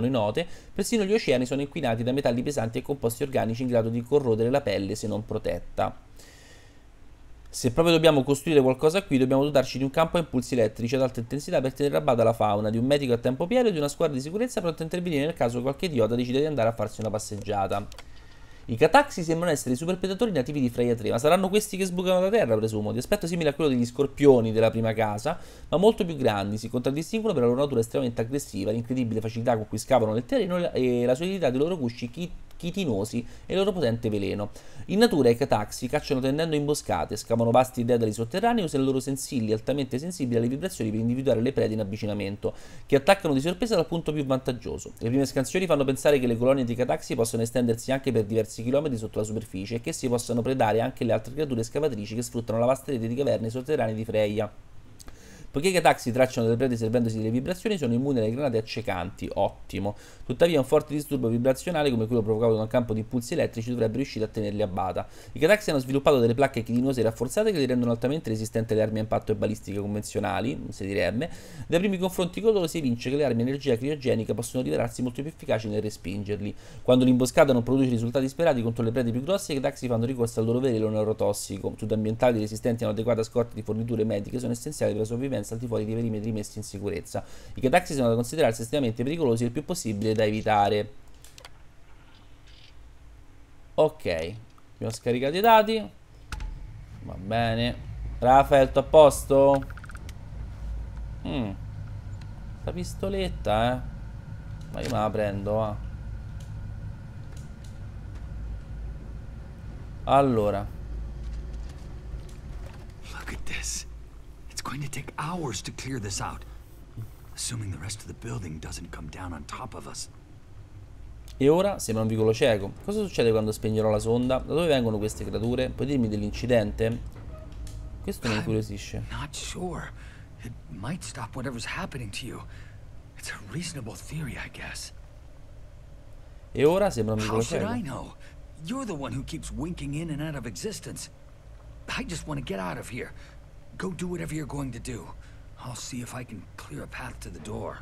Speaker 1: noi note, persino gli oceani sono inquinati da metalli pesanti e composti organici in grado di corrodere la pelle se non protetta. Se proprio dobbiamo costruire qualcosa qui, dobbiamo dotarci di un campo a impulsi elettrici ad alta intensità per tenere a bada la fauna, di un medico a tempo pieno e di una squadra di sicurezza pronta a intervenire nel caso qualche idiota decida di andare a farsi una passeggiata. I cataxi sembrano essere i super predatori nativi di Freya tre, ma saranno questi che sbucano da terra, presumo, di aspetto simile a quello degli scorpioni della prima casa, ma molto più grandi. Si contraddistinguono per la loro natura estremamente aggressiva, l'incredibile facilità con cui scavano nel terreno e la solidità dei loro gusci chi chitinosi e il loro potente veleno. In natura i cataxi cacciano tendendo imboscate, scavano vasti dedali sotterranei e usano i loro sensilli altamente sensibili alle vibrazioni per individuare le prede in avvicinamento, che attaccano di sorpresa dal punto più vantaggioso. Le prime scansioni fanno pensare che le colonie di cataxi possano estendersi anche per diversi chilometri sotto la superficie e che si possano predare anche le altre creature scavatrici che sfruttano la vasta rete di caverne sotterranee di Freya. Poiché i cataxi tracciano delle prede servendosi delle vibrazioni, sono immuni alle granate accecanti, ottimo. Tuttavia un forte disturbo vibrazionale come quello provocato da un campo di impulsi elettrici dovrebbe riuscire a tenerli a bada. I cataxi hanno sviluppato delle placche chitinose rafforzate che li rendono altamente resistenti alle armi a impatto e balistiche convenzionali, si direbbe. Dai primi confronti con loro si evince che le armi a energia criogenica possono rivelarsi molto più efficaci nel respingerli. Quando l'imboscata non produce i risultati sperati contro le prede più grosse, i cataxi fanno ricorso al loro veleno neurotossico. Sudambientali resistenti a un'adeguata scorta di forniture mediche sono essenziali per la sopravvivenza al di fuori dei perimetri messi in sicurezza. I cataxi sono da considerarsi estremamente pericolosi e il più possibile da evitare. Ok, abbiamo scaricato i dati. Va bene. Rafael, tutto a posto? Mm. La pistoletta, eh. Ma io me la prendo, va. Allora.
Speaker 3: Look at this. It's going to take hours to clear this out. Assuming the rest of the building doesn't come down on top of us.
Speaker 1: E ora sembra un vicolo cieco. Cosa succede quando spegnerò la sonda? Da dove vengono queste creature? Puoi dirmi dell'incidente? Questo mi incuriosisce.
Speaker 3: Not sure. It might stop whatever's happening to you. It's a reasonable theory, I guess.
Speaker 1: E ora sembra un vicolo
Speaker 3: How should
Speaker 1: cieco.
Speaker 3: I know? You're the one who keeps winking in and out of existence. I just want to get out of here. Go do whatever you're going to do. I'll see if I can clear a path to the door.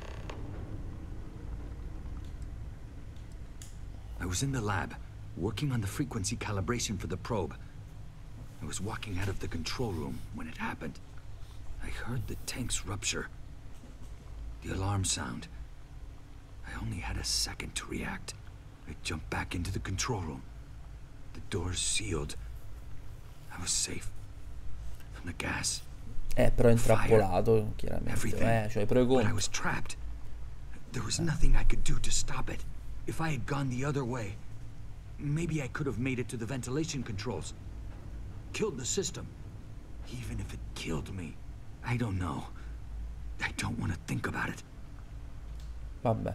Speaker 3: I was in the lab, working on the frequency calibration for the probe. I was walking out of the control room when it happened. I heard the tanks rupture. The alarm sound. I only had a second to react. I jumped back into the control room. The doors sealed. I was safe. From the gas.
Speaker 1: Eh, però è intrappolato, chiaramente. Eh, cioè, pro e
Speaker 3: But I
Speaker 1: contro.
Speaker 3: was trapped. There was nothing I could do to stop it. If I had gone the other way, maybe I could have made it to the ventilation controls. Killed the system. Even if it killed me, I don't know. I don't want to think about it.
Speaker 1: Vabbè.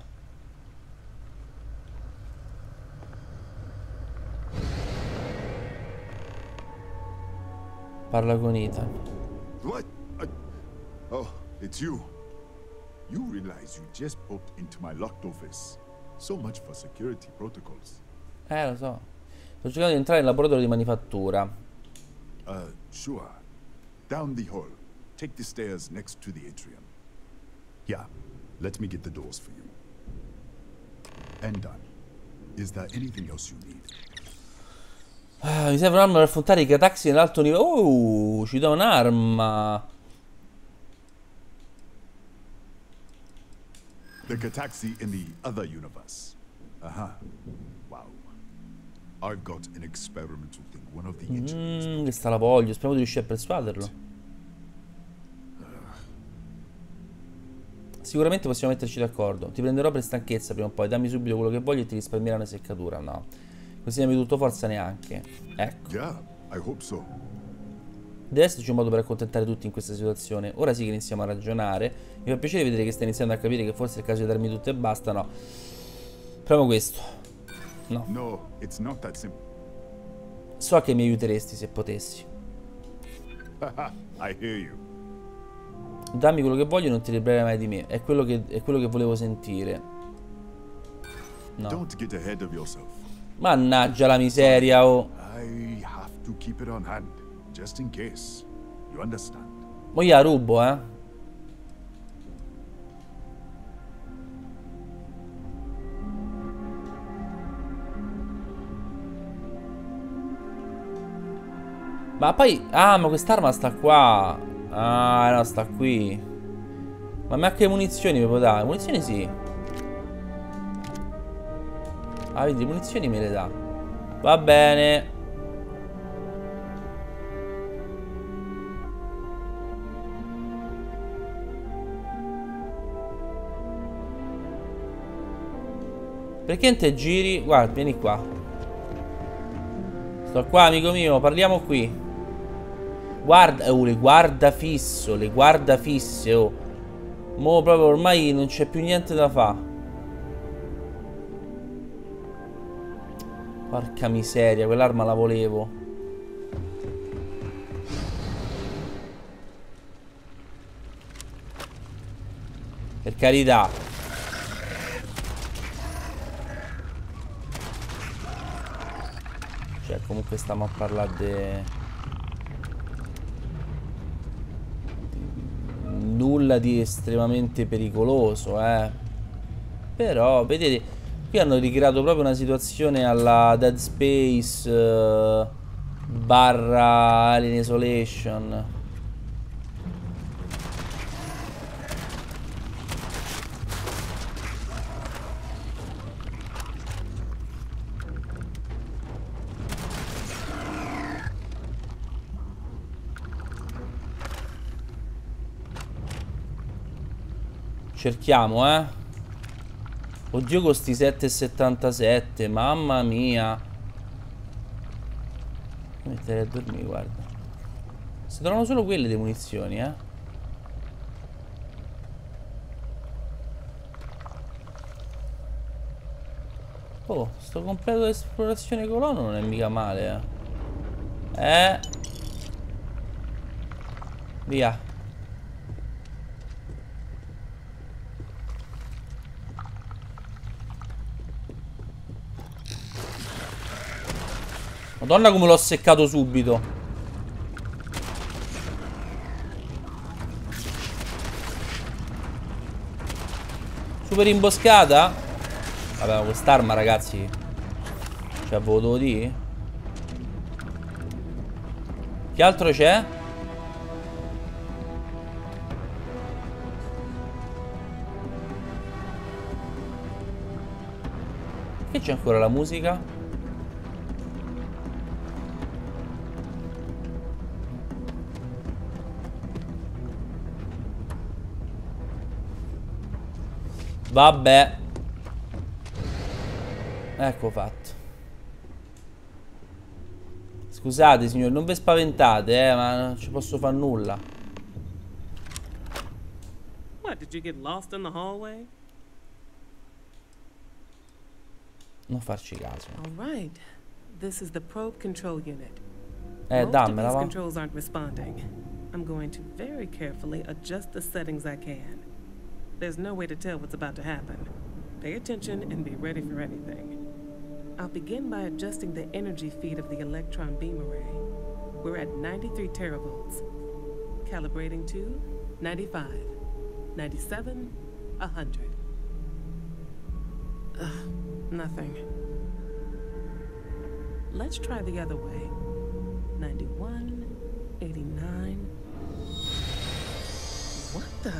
Speaker 1: Parla con Ethan.
Speaker 2: What? I... Oh, it's you. You realize you just popped into my locked office. So much for security protocols.
Speaker 1: Eh, lo so. Sto cercando di entrare nel laboratorio di manifattura.
Speaker 2: Uh, sure. Down the hall. Take the stairs next to the atrium. Yeah, let me get the doors for you. And done. Is there anything else you need?
Speaker 1: Ah, mi serve un'arma per affrontare i cataxi nell'alto livello. Uh, ci dà un'arma.
Speaker 2: The Cataxi in the other universe. Uh-huh. Wow. I've got an experimental thing. One of the engineers.
Speaker 1: Mmm, questa la voglio. Speriamo di riuscire a persuaderlo. Sicuramente possiamo metterci d'accordo. Ti prenderò per stanchezza prima o poi. Dammi subito quello che voglio e ti risparmierà una seccatura. No. Così dammi tutto forza neanche. Ecco.
Speaker 2: Yeah, I hope so.
Speaker 1: Deve esserci un modo per accontentare tutti in questa situazione. Ora sì che iniziamo a ragionare. Mi fa piacere vedere che stai iniziando a capire che forse è il caso di darmi tutto e basta. No. Proviamo questo. No.
Speaker 2: No, it's not that simple.
Speaker 1: So che mi aiuteresti se potessi.
Speaker 2: I hear you.
Speaker 1: Dammi quello che voglio e non ti libererai mai di me. È quello che, è quello che volevo sentire. No.
Speaker 2: Don't get ahead of yourself.
Speaker 1: Mannaggia la miseria, oh.
Speaker 2: I have to keep it on hand, just in case. You understand?
Speaker 1: Mo io la rubo, eh. Ma poi... Ah, ma quest'arma sta qua. Ah, no, sta qui. Ma mi ha che munizioni mi può dare? Munizioni sì. Ah, vedi, munizioni me le dà. Va bene. Perché non te giri? Guarda, vieni qua. Sto qua, amico mio, parliamo qui. Guarda, oh, le guarda fisso, le guarda fisse, oh. Mo' proprio ormai non c'è più niente da fare. Porca miseria, quell'arma la volevo. Per carità. Cioè, comunque stiamo a parlare de... nulla di estremamente pericoloso, eh. Però, vedete, qui hanno ricreato proprio una situazione alla Dead Space uh, barra Alien Isolation. Cerchiamo, eh. Oddio, costi sette e settantasette. Mamma mia. Mi metterei a dormire, guarda. Si trovano solo quelle di munizioni, eh. Oh, sto completo di esplorazione colono non è mica male, eh. Eh. Via. Madonna come l'ho seccato subito. Super imboscata. Vabbè, ma quest'arma, ragazzi, cioè, ve lo devo dire. Che altro c'è? Che c'è ancora la musica? Vabbè. Ecco fatto. Scusate signori, non vi spaventate, eh, ma non ci posso fare nulla.
Speaker 5: What, did you get lost in the hallway?
Speaker 1: Non farci caso.
Speaker 5: All right. This is the probe control unit.
Speaker 1: Eh,
Speaker 5: Most
Speaker 1: dammela,
Speaker 5: of these
Speaker 1: va.
Speaker 5: controls aren't responding. I'm going to very carefully adjust the settings I can. There's no way to tell what's about to happen. Pay attention and be ready for anything. I'll begin by adjusting the energy feed of the electron beam array. We're at ninety-three teravolts. Calibrating to ninety-five, ninety-seven, one hundred. Ugh, nothing. Let's try the other way. ninety-one, eighty-nine. What the?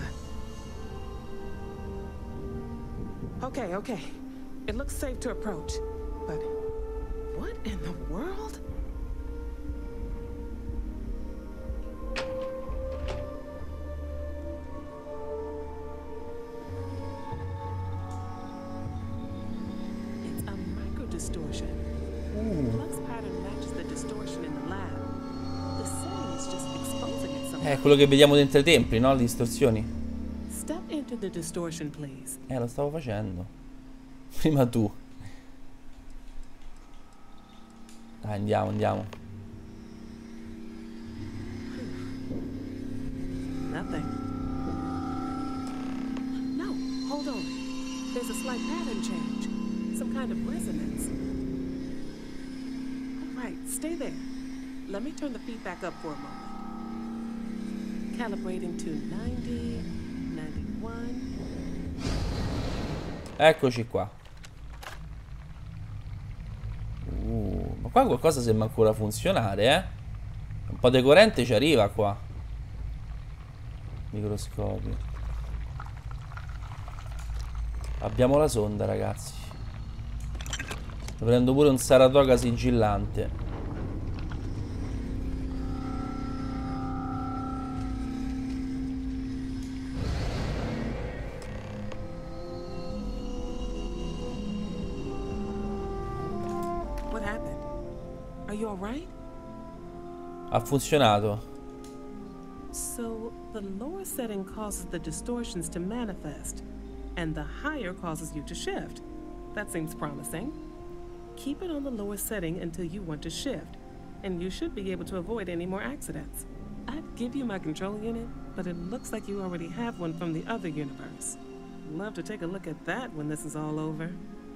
Speaker 5: Okay, okay. It looks safe to approach. But what in the world? It's a micro distortion. The flux pattern matches the distortion in the lab. The setting is just exposing it somehow.
Speaker 1: È quello che vediamo dentro i templi, no? Le distorsioni.
Speaker 5: Step into the distortion, please.
Speaker 1: Eh, lo stavo facendo. Prima tu. Dai, andiamo, andiamo.
Speaker 5: Nothing. No, hold on. There's a slight pattern change. Some kind of resonance. All right, stay there. Let me turn the feed back up for a moment. Calibrating to ninety, ninety-one.
Speaker 1: Eccoci qua. Uh, ma qua qualcosa sembra ancora funzionare, eh? po' di corrente ci arriva qua. Microscopio. Abbiamo la sonda, ragazzi. Prendo pure un Saratoga sigillante.
Speaker 5: What happened? Are you all right?
Speaker 1: Ha funzionato.
Speaker 5: So, the lower setting causes the distortions to manifest, and the higher causes you to shift. That seems promising. Keep it on the lower setting until you want to shift, and you should be able to avoid any more accidents. I'd give you my control unit, but it looks like you already have one from the other universe. Love to take a look at that when this is all over.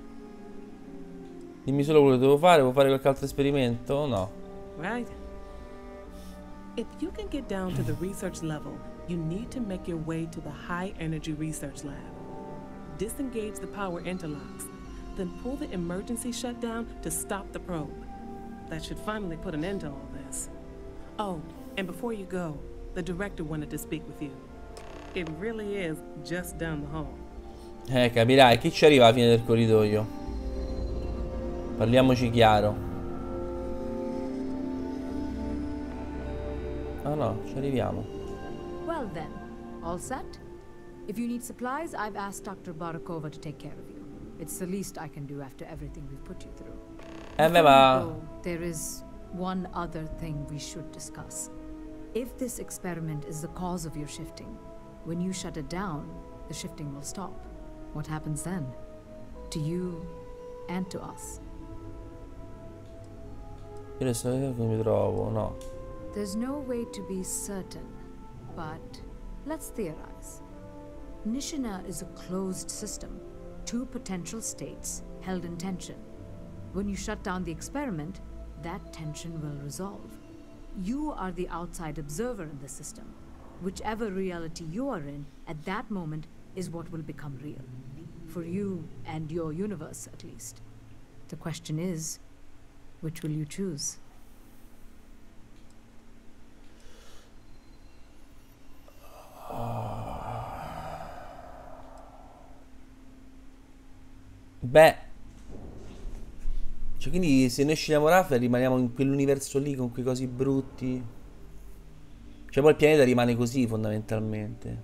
Speaker 1: Dimmi solo quello che devo fare. Devo fare qualche altro esperimento? No.
Speaker 5: Right. If you can get down to the research level, you need to make your way to the high energy research lab. Disengage the power interlocks, then pull the emergency shutdown to stop the probe. That should finally put an end to all this. Oh, and before you go, the director wanted to speak with you. It really is just down the hall.
Speaker 1: Eh, capirai, chi ci arriva alla fine del corridoio? Parliamoci chiaro. Ah no, ci arriviamo.
Speaker 4: Well then, all set? If you need supplies, I've asked Doctor Barakova to take care of you. It's the least I can do after everything we've put you through.
Speaker 1: Eh beh, ma...
Speaker 4: Before you go, there is one other thing we should discuss. If this experiment is the cause of your shifting, when you shut it down, the shifting will stop. What happens then? To you and to us.
Speaker 1: Io adesso come mi trovo, no.
Speaker 4: There's no way to be certain, but let's theorize. Nishina is a closed system, two potential states held in tension. When you shut down the experiment, that tension will resolve. You are the outside observer in the system. Whichever reality you are in, at that moment, is what will become real. For you and your universe, at least. The question is, which will you choose?
Speaker 1: Beh, cioè, quindi se noi scegliamo Rafael rimaniamo in quell'universo lì con quei cosi brutti. Cioè poi il pianeta rimane così fondamentalmente.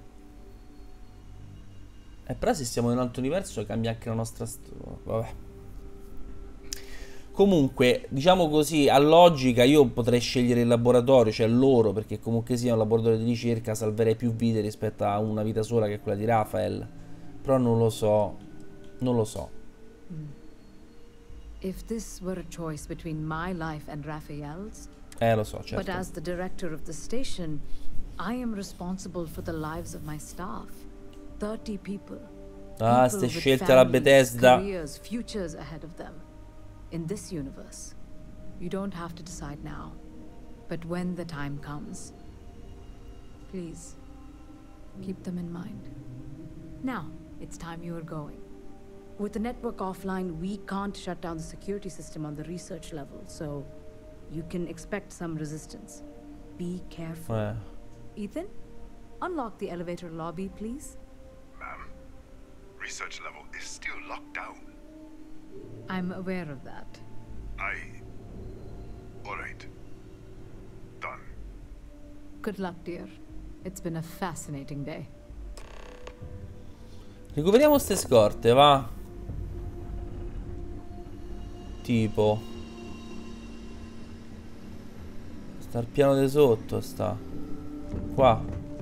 Speaker 1: Eh, però se siamo in un altro universo cambia anche la nostra storia. Vabbè. Comunque, diciamo così, a logica io potrei scegliere il laboratorio, cioè loro, perché comunque sia un laboratorio di ricerca, salverei più vite rispetto a una vita sola che è quella di Rafael. Però non lo so. Non lo so.
Speaker 4: If this were a choice between my life and Raphael's,
Speaker 1: Eh, lo so, certo.
Speaker 4: but as the director of the station, I am responsible for the lives of my staff. thirty people.
Speaker 1: Ah,
Speaker 4: People
Speaker 1: ste
Speaker 4: with
Speaker 1: scelte alla
Speaker 4: families,
Speaker 1: Bethesda.
Speaker 4: careers, futures ahead of them. In this universe, you don't have to decide now, but when the time comes, please keep them in mind. Now, it's time you are going. With the network offline, we can't shut down the security system on the research level, so you can expect some resistance. Be careful.
Speaker 1: Eh.
Speaker 4: Ethan, unlock the elevator lobby, please.
Speaker 2: Ma'am, research level is still locked down.
Speaker 4: I'm aware of that.
Speaker 2: I... Alright. Done.
Speaker 4: Good luck, dear. It's been a fascinating day.
Speaker 1: Recuperiamo ste scorte, va. Tipo sta al piano di sotto, sta qua.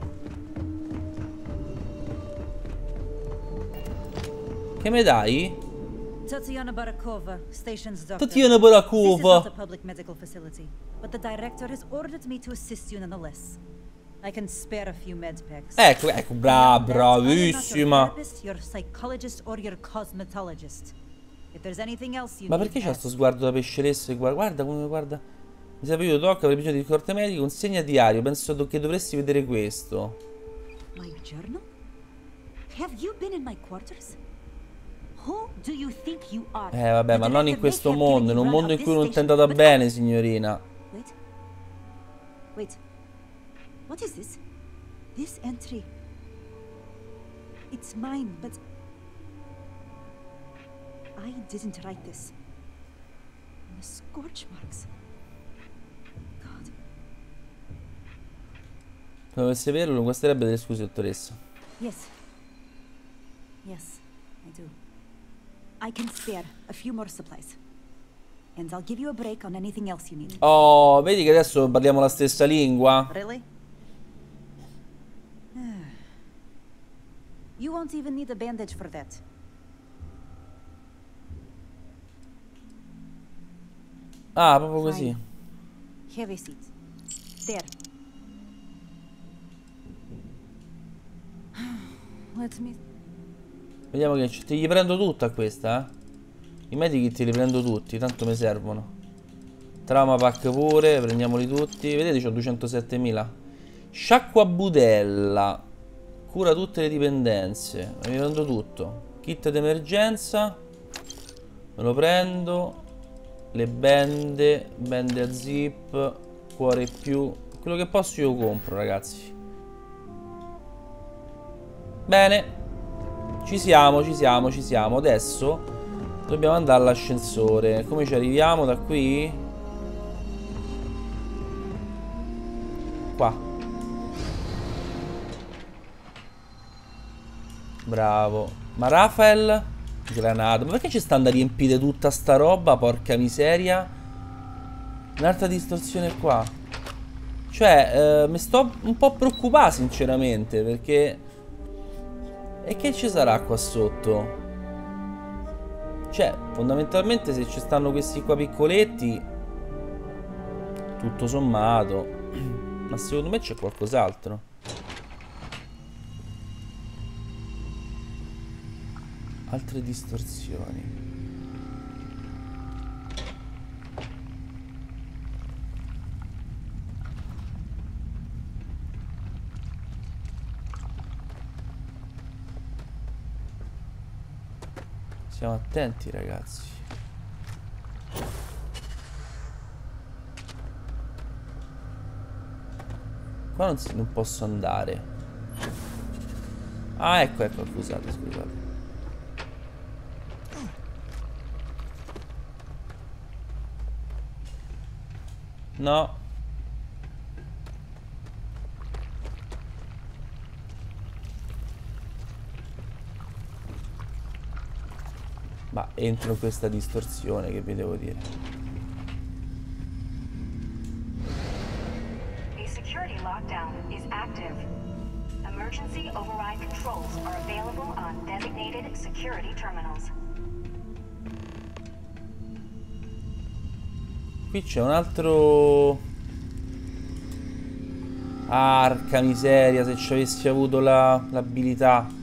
Speaker 1: Che me dai?
Speaker 6: Tatiana Barakova, station's doctor.
Speaker 1: Tatiana
Speaker 6: This is
Speaker 1: Barakova.
Speaker 6: not a public medical facility, but the director has ordered me to assist you nonetheless. I can spare a few med packs.
Speaker 1: Ecco, ecco, bra,
Speaker 6: Beyond that, I am not your
Speaker 1: bravissima.
Speaker 6: therapist, your psychologist or your cosmetologist. If there's anything else you
Speaker 1: Ma
Speaker 6: need,
Speaker 1: perché c'ha
Speaker 6: ask.
Speaker 1: sto sguardo da pesceresso e guarda, guarda come guarda. Mi sa io tocca, avrei bisogno di corte medico, consegna diario. Penso che dovresti vedere questo.
Speaker 6: My journal? Have you been in my quarters? Who do you think you are?
Speaker 1: Eh vabbè,
Speaker 6: The
Speaker 1: ma non in
Speaker 6: director may
Speaker 1: questo
Speaker 6: have given
Speaker 1: mondo,
Speaker 6: you
Speaker 1: in un
Speaker 6: run
Speaker 1: mondo
Speaker 6: of
Speaker 1: in cui
Speaker 6: this
Speaker 1: non ti è
Speaker 6: station,
Speaker 1: andata
Speaker 6: but
Speaker 1: bene,
Speaker 6: how?
Speaker 1: signorina.
Speaker 6: Wait. Wait. What is this? This entry. It's mine, but I didn't write this. And the scorch marks. God.
Speaker 1: Se dovesse vederlo, non guasterebbe delle scuse, dottoressa.
Speaker 6: Yes. Yes, I do. I can spare a few more supplies. And I'll give you a break on anything else you need.
Speaker 1: Oh, vedi che adesso parliamo la stessa lingua?
Speaker 6: Really? You won't even need a bandage for that.
Speaker 1: Ah, proprio così.
Speaker 6: Have a seat. There. Let me...
Speaker 1: Vediamo che te gli prendo tutta questa, eh. I medikit li prendo tutti, tanto mi servono. Trauma pack pure, prendiamoli tutti. Vedete, c'ho duecentosettemila. Sciacquabudella. Cura tutte le dipendenze. Mi prendo tutto. Kit d'emergenza. Me lo prendo. Le bende. Bende a zip. Cuore più. Quello che posso io compro, ragazzi. Bene. Ci siamo, ci siamo, ci siamo. Adesso dobbiamo andare all'ascensore. Come ci arriviamo da qui? Qua. Bravo. Ma Rafael? Granata. Ma perché ci sta da riempire tutta sta roba? Porca miseria. Un'altra distorsione qua. Cioè, eh, mi sto un po' preoccupando sinceramente. Perché... E che ci sarà qua sotto? Cioè, fondamentalmente se ci stanno questi qua piccoletti, tutto sommato. Ma secondo me c'è qualcos'altro. Altre distorsioni. Siamo attenti, ragazzi. Qua non, si, non posso andare. Ah, ecco, ecco, scusate, scusate. No. Ma entro in questa distorsione, che vi devo dire.
Speaker 7: A security lockdown is active. Emergency override controls are available on designated security terminals.
Speaker 1: Qui c'è un altro... Arca miseria, se ci avessi avuto la, l'abilità.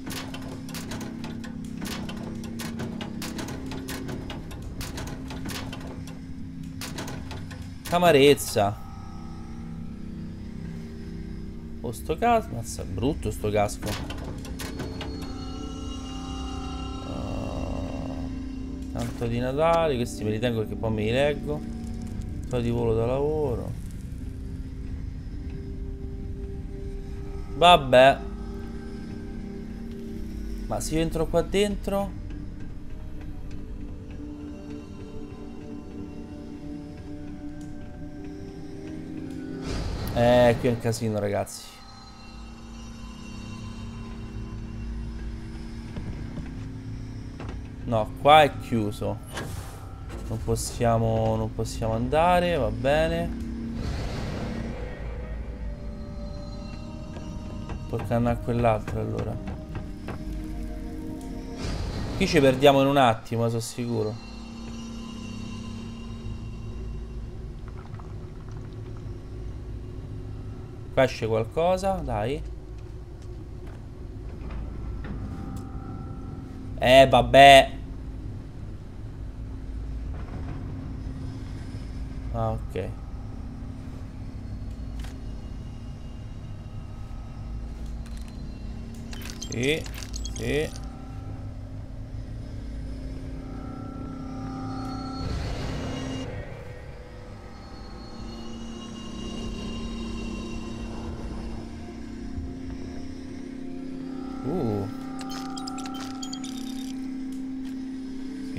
Speaker 1: Camarezza. Oh, sto casco. Mazza, brutto sto casco. uh, Tanto di Natale. Questi me li tengo perché poi me li leggo. Sto di volo da lavoro. Vabbè. Ma se io entro qua dentro... Eh, qui è un casino, ragazzi. No, qua è chiuso. Non possiamo, non possiamo andare, va bene. Tocca andare a quell'altro allora. Qui ci perdiamo in un attimo, sono sicuro. Qua esce qualcosa, dai. Eh, vabbè. Ah, ok. Sì, sì.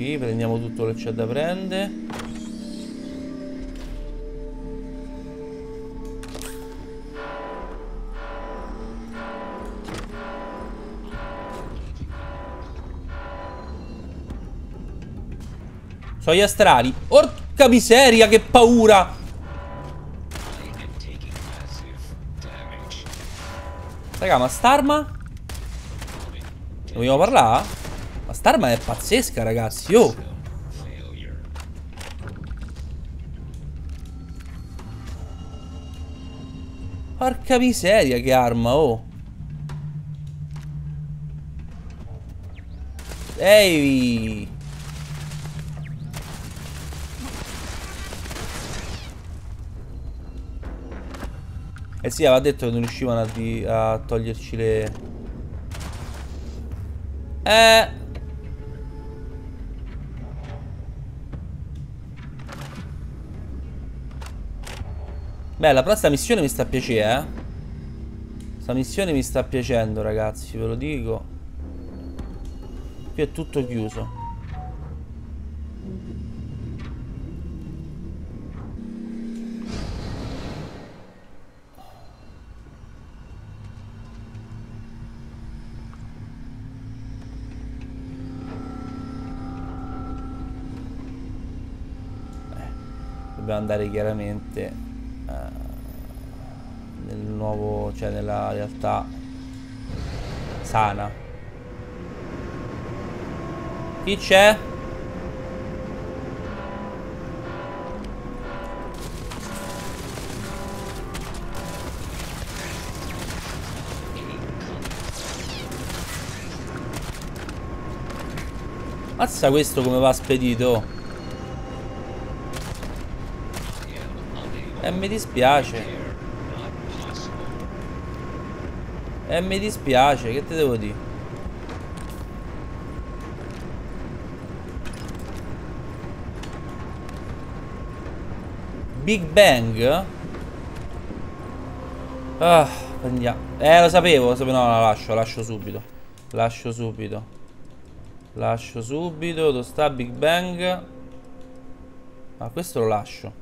Speaker 1: Sì, prendiamo tutto quello che c'è da prendere. So gli astrali. Porca miseria, che paura! Raga, ma st'arma? Vogliamo parlare? Ma st'arma è pazzesca, ragazzi. Oh! Porca miseria, che arma, oh! Ehi! Eh sì, aveva detto che non riuscivano a, di a toglierci le... Eh... Bella, però sta missione mi sta piacendo, eh. Sta missione mi sta piacendo, ragazzi, ve lo dico. Qui è tutto chiuso. Dobbiamo andare chiaramente uh, nel nuovo, cioè nella realtà sana. Chi c'è? Mazza questo come va spedito. E mi dispiace. E mi dispiace, che te devo dire? Big Bang? Ah, prendiamo. Eh, lo sapevo, lo sapevo. No, la lascio, lascio subito. Lascio subito. Lascio subito. Dove sta Big Bang? Ma questo lo lascio.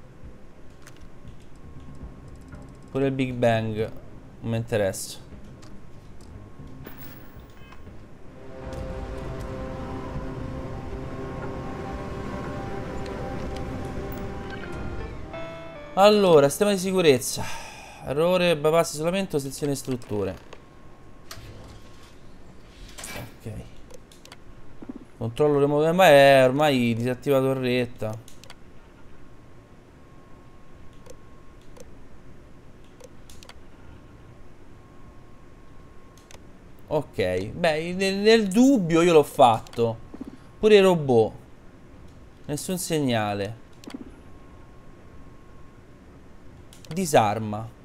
Speaker 1: Pure il Big Bang non mi interessa. Allora, sistema di sicurezza. Errore, bypass isolamento, sezione strutture. Ok. Controllo remoto. Ma è ormai disattiva torretta. Ok, beh, nel, nel dubbio io l'ho fatto. Pure i robot. Nessun segnale. Disarma.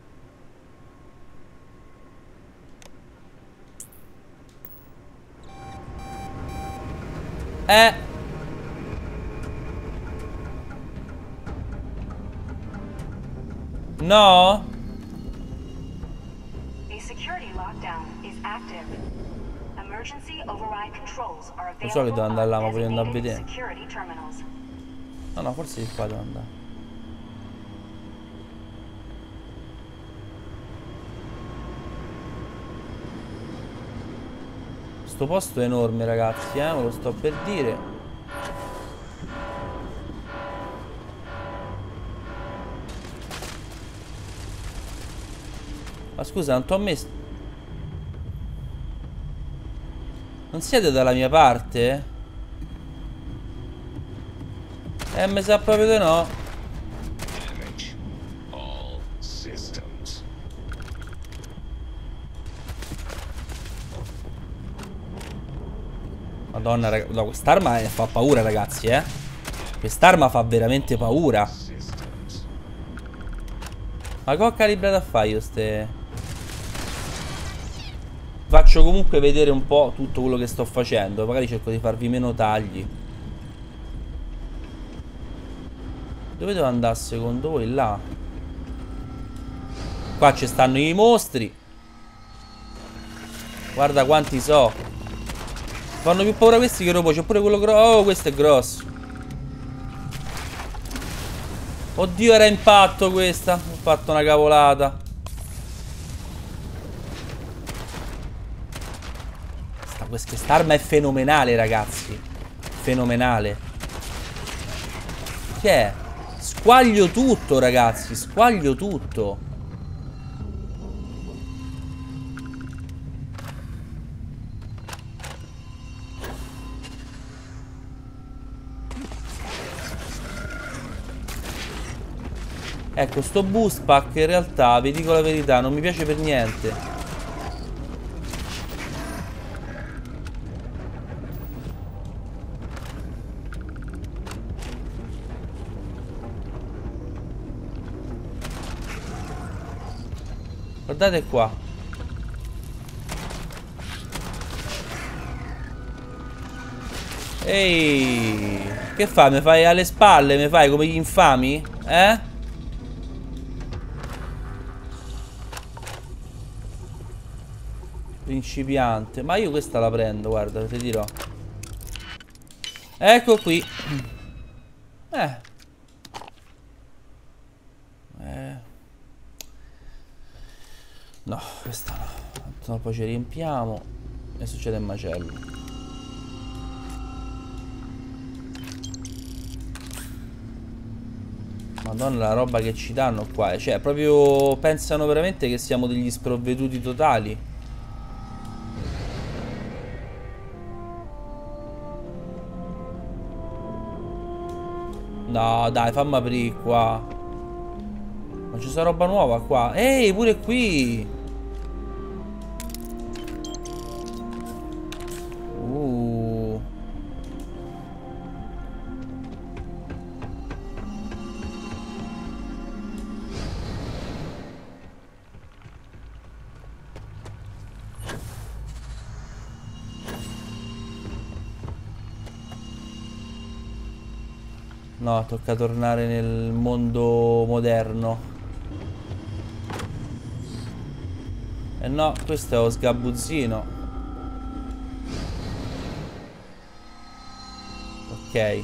Speaker 1: Eh. No. Lo so che devo andare là, ma voglio andare a vedere. No, no, forse di qua devo andare. Sto posto è enorme, ragazzi, eh, ve lo sto per dire. Ma scusa, non t'ho messo... Non siete dalla mia parte? Eh, mi sa proprio di no. Madonna, rag... no, quest'arma fa paura, ragazzi, eh. Quest'arma fa veramente paura. Ma che ho calibrato a fare io ste... Faccio comunque vedere un po' tutto quello che sto facendo. Magari cerco di farvi meno tagli. Dove devo andare secondo voi? Là. Qua ci stanno i mostri. Guarda quanti so. Fanno più paura questi che robot. C'è pure quello grosso. Oh, questo è grosso. Oddio, era impatto questa. Ho fatto una cavolata. Sta, quest'arma è fenomenale, ragazzi. Fenomenale. Che è? Squaglio tutto, ragazzi. Squaglio tutto. Ecco, sto boost pack in realtà, vi dico la verità, non mi piace per niente. Guardate qua. Ehi, che fai? Mi fai alle spalle? Mi fai come gli infami? Eh? Principiante. Ma io questa la prendo, guarda, ti dirò. Ecco qui. Eh. Eh. No, questa no. Tanto poi ci riempiamo e succede il macello. Madonna la roba che ci danno qua. Cioè, proprio pensano veramente che siamo degli sprovveduti totali. No, dai, fammi aprire qua. Ma c'è sta roba nuova qua. Ehi, pure qui. Uh. No, tocca tornare nel mondo moderno. E eh no, questo è lo sgabuzzino. Ok.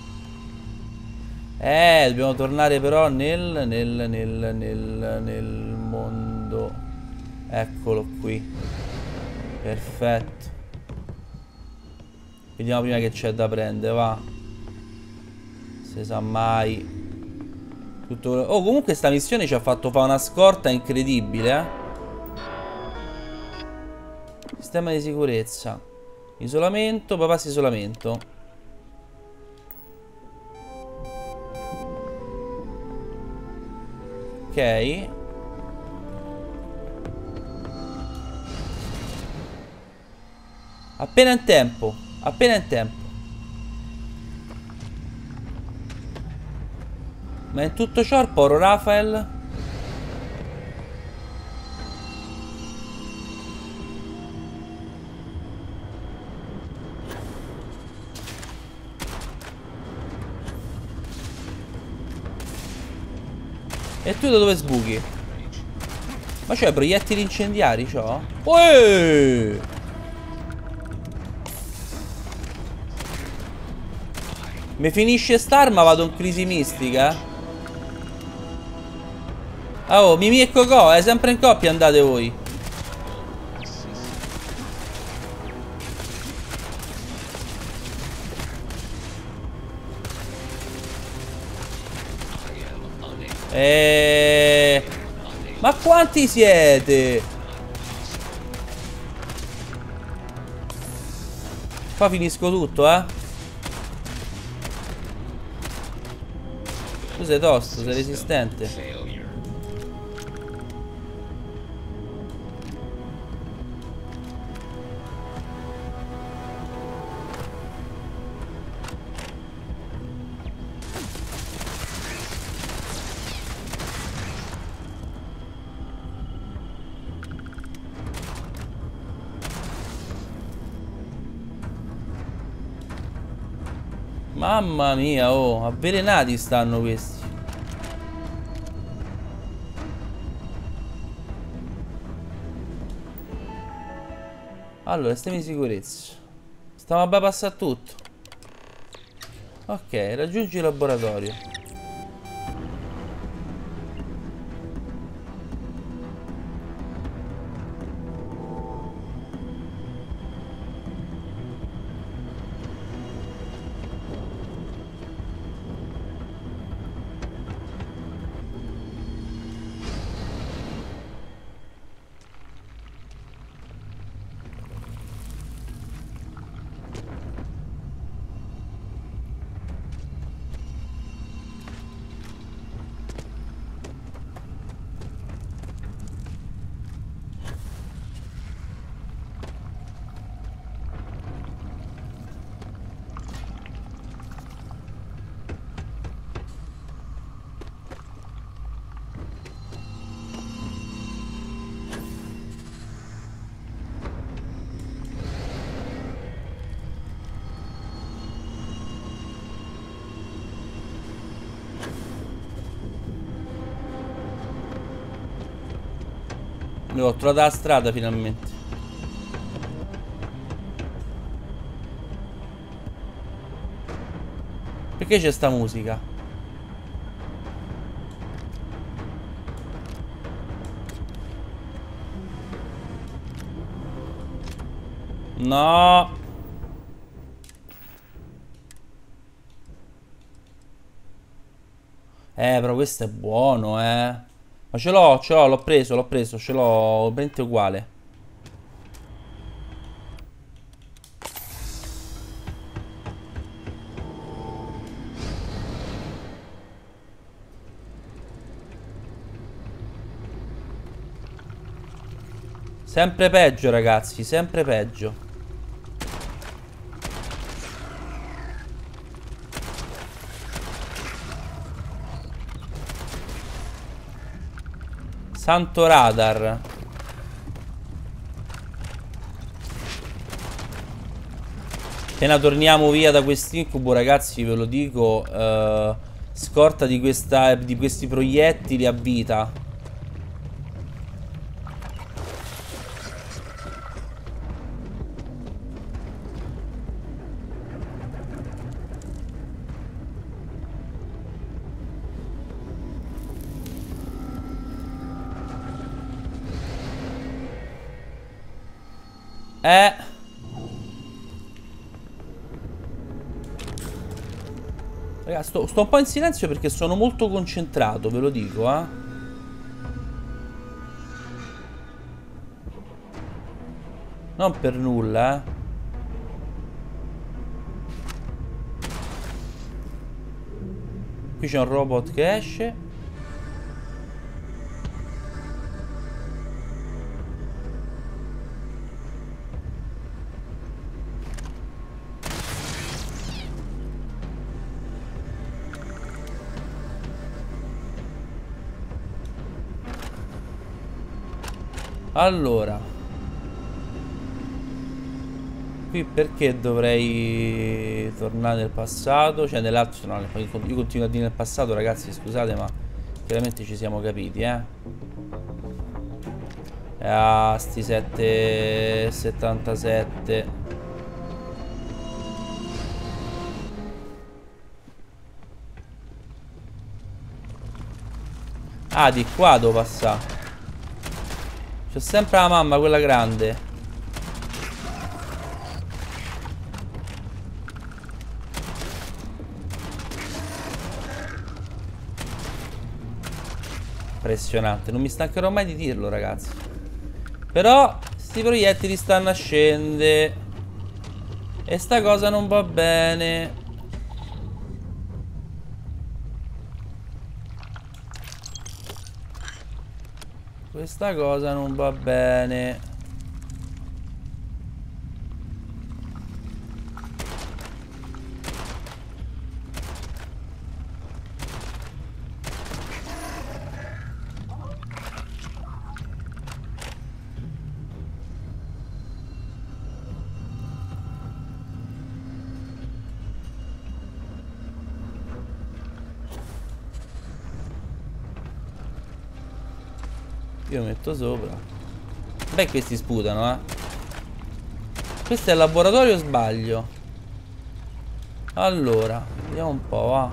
Speaker 1: Eh, dobbiamo tornare però nel, nel, nel, nel, nel mondo. Eccolo qui. Perfetto. Vediamo prima che c'è da prendere, va. Se sa mai. Tutto... Oh, comunque sta missione ci ha fatto fare una scorta incredibile, eh. Sistema di sicurezza. Isolamento, bypass isolamento. Ok. Appena in tempo. Appena in tempo. Ma in tutto ciò il povero Rafael. E tu da dove sbuchi? Ma c'è proiettili incendiari, c'ho? Uè! Mi finisce st'arma, vado in crisi mistica. Oh, Mimì e Cocò, è sempre in coppia andate voi. Eeeh. Ma quanti siete? Qua finisco tutto, eh. Tu sei tosto, sei resistente. Mamma mia, oh, avvelenati stanno questi. Allora, sistemi di sicurezza. Stiamo a bypassare tutto. Ok, raggiungi il laboratorio. Ho trovato la strada finalmente. Perché c'è sta musica? No. Eh, però questo è buono, eh. Ma ce l'ho, ce l'ho, l'ho preso, l'ho preso, ce l'ho veramente uguale. Sempre peggio, ragazzi, sempre peggio. Santo radar. Appena torniamo via da quest'incubo, ragazzi, ve lo dico, uh, scorta di, questa, di questi proiettili a vita. Eh. Ragazzi, sto, sto un po' in silenzio perché sono molto concentrato, ve lo dico, eh. Non per nulla, eh. Qui c'è un robot che esce. Allora, qui perché dovrei tornare nel passato? Cioè nell'altro, no, io continuo a dire nel passato, ragazzi, scusate, ma chiaramente ci siamo capiti, eh. Ah, sti sette settantasette. Ah, di qua devo passare. C'è sempre la mamma, quella grande. Impressionante, non mi stancherò mai di dirlo, ragazzi. Però sti proiettili stanno a scendere e sta cosa non va bene. Questa cosa non va bene. Io metto sopra. Beh, questi sputano, eh. Questo è il laboratorio o sbaglio? Allora, vediamo un po', va.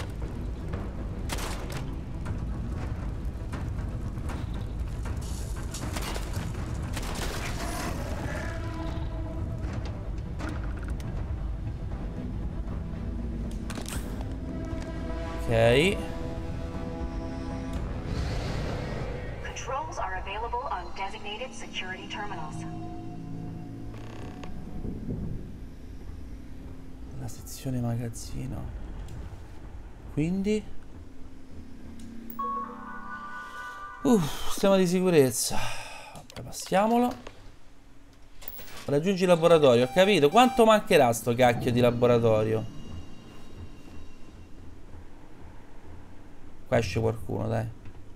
Speaker 1: Ok.
Speaker 7: Controls are available on designated security terminals.
Speaker 1: La sezione magazzino. Quindi Uff, sistema di sicurezza. Vabbè, passiamolo. Raggiungi il laboratorio, ho capito. Quanto mancherà sto cacchio di laboratorio? Qua esce qualcuno, dai.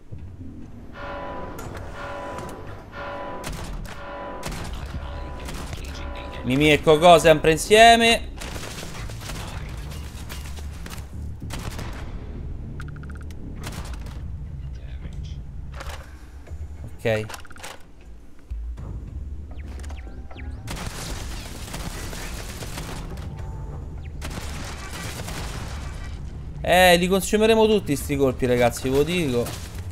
Speaker 1: Mimì e Cocò sempre insieme. Ok. Eh, li consumeremo tutti sti colpi, ragazzi, ve lo dico.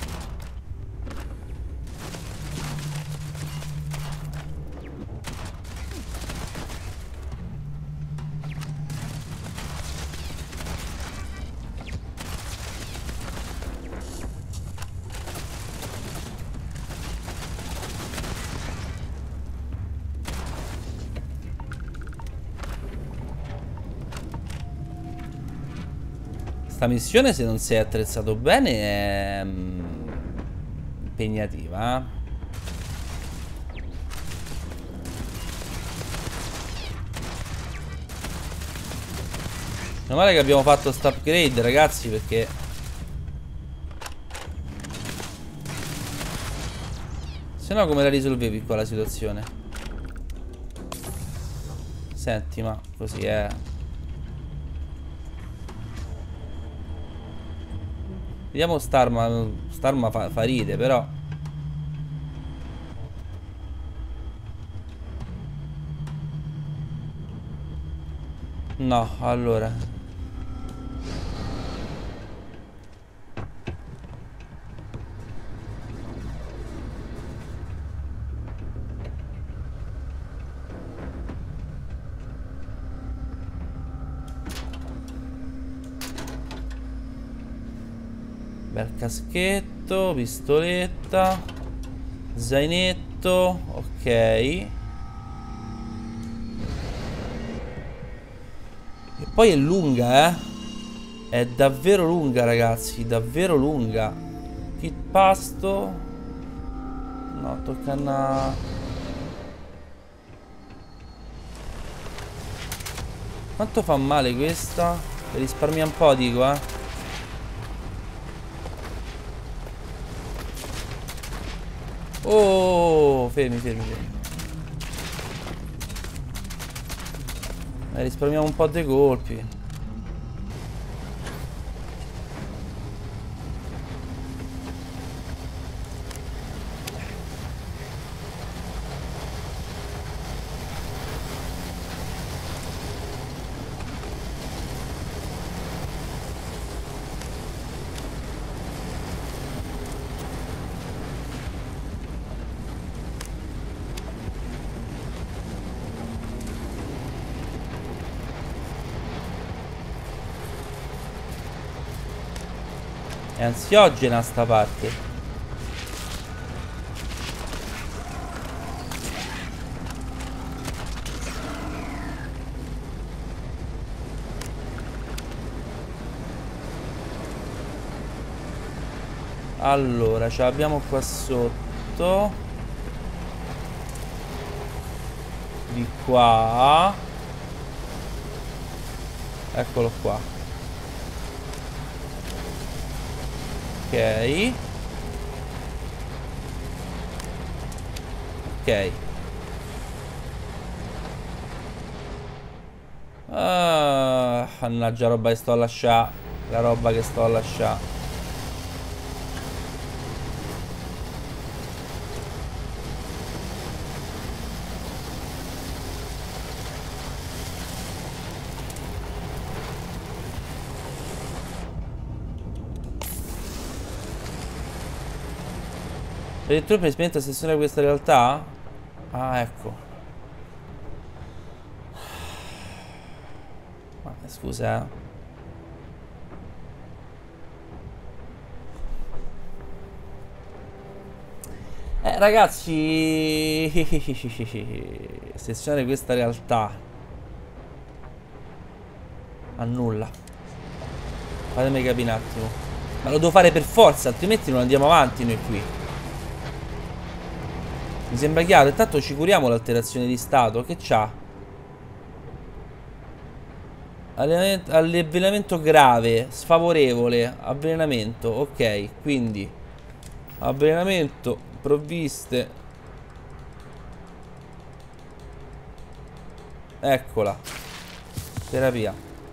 Speaker 1: Sta missione, se non sei attrezzato bene, è mm, impegnativa, eh? Meno male che abbiamo fatto sta upgrade, ragazzi, perché se no come la risolvevi qua la situazione? Senti, ma così è. Vediamo Starma. Starma fa, fa ride, però. No, allora. Bel caschetto, pistoletta, zainetto, ok. E poi è lunga, eh. È davvero lunga, ragazzi, davvero lunga. Kit pasto. No, tocca una... Quanto fa male questa? Risparmia un po', dico, eh. Oh, fermi, fermi, fermi. Eh, risparmiamo un po' dei colpi. È ansiogena sta parte. Allora, ce l'abbiamo qua sotto. Di qua. Eccolo qua. Ok. Ok. Ah, mannaggia, roba che sto a lasciare. La roba che sto a lasciare. Addirittura per esperienza sessione di questa realtà? Ah, ecco. Ma scusa, eh. Eh, ragazzi, sessione di questa realtà. Annulla. Fatemi capire un attimo. Ma lo devo fare per forza, altrimenti non andiamo avanti noi qui. Mi sembra chiaro. Intanto ci curiamo l'alterazione di stato. Che c'ha? Avvelenamento grave, sfavorevole, avvelenamento. Ok, quindi avvelenamento, provviste. Eccola. Terapia.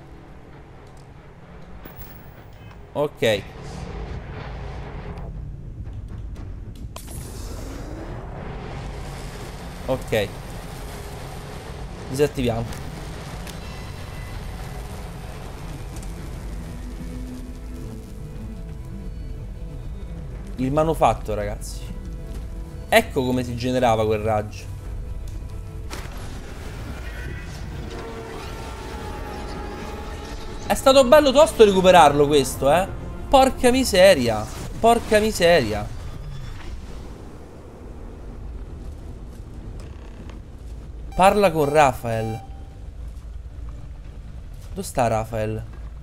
Speaker 1: Ok. Ok. Disattiviamo. Il manufatto, ragazzi. Ecco come si generava quel raggio. È stato bello tosto recuperarlo questo, eh. Porca miseria. Porca miseria. Parla con Rafael. Dove sta Rafael?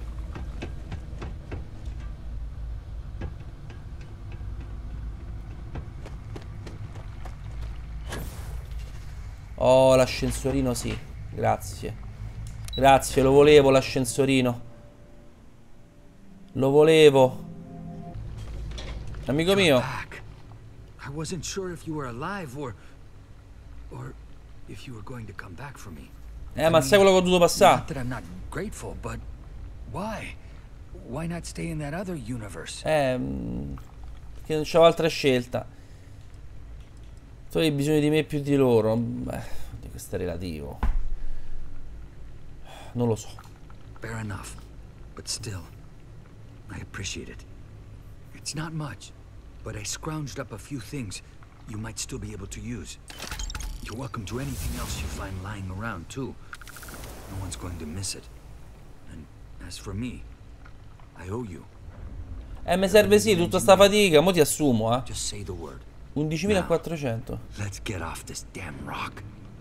Speaker 1: Oh, l'ascensorino, sì. Grazie. Grazie, lo volevo l'ascensorino. Lo volevo. Amico mio.
Speaker 3: I wasn't sure if you were alive or or if you were going to come back for me.
Speaker 1: Eh, ma sai quello che ho dovuto passare?
Speaker 3: Not that I'm not grateful, but why? Why not stay in that other universe?
Speaker 1: Eh, perché non c'avevo altra scelta. Tu hai bisogno di me più di loro. Beh, questo è relativo. Non lo so.
Speaker 3: Fair enough, but still, I appreciate it. It's not much, but I scrounged up a few things you might still be able to use. You're welcome to anything else you find lying around, too. No one's going to miss it. And as for me, I owe you.
Speaker 1: Eh, mi serve sì, tutta sta fatica. Mo ti assumo, eh.
Speaker 3: Just say the word.
Speaker 1: undicimilaquattrocento.
Speaker 3: Let's get off this damn rock.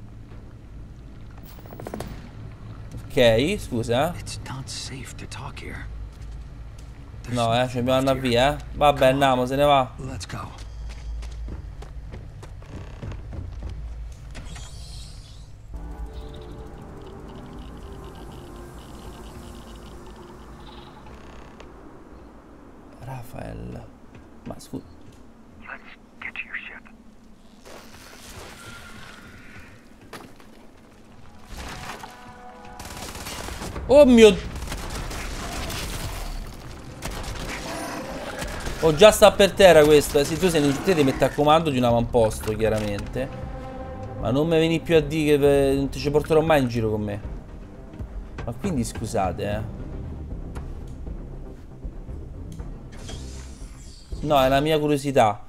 Speaker 1: Ok, scusa.
Speaker 3: It's not safe to talk here.
Speaker 1: No, eh, ci dobbiamo andare via, eh. Vabbè, andiamo, se ne va.
Speaker 3: Let's go.
Speaker 1: Rafael. Ma scusa.
Speaker 3: Let's get to your ship.
Speaker 1: Oh mio. Oh, già sta per terra questa. Sì, tu sei in te ti metti a comando di un avamposto, chiaramente. Ma non mi vieni più a dire che non ti ci porterò mai in giro con me. Ma quindi scusate, eh. No, è la mia curiosità.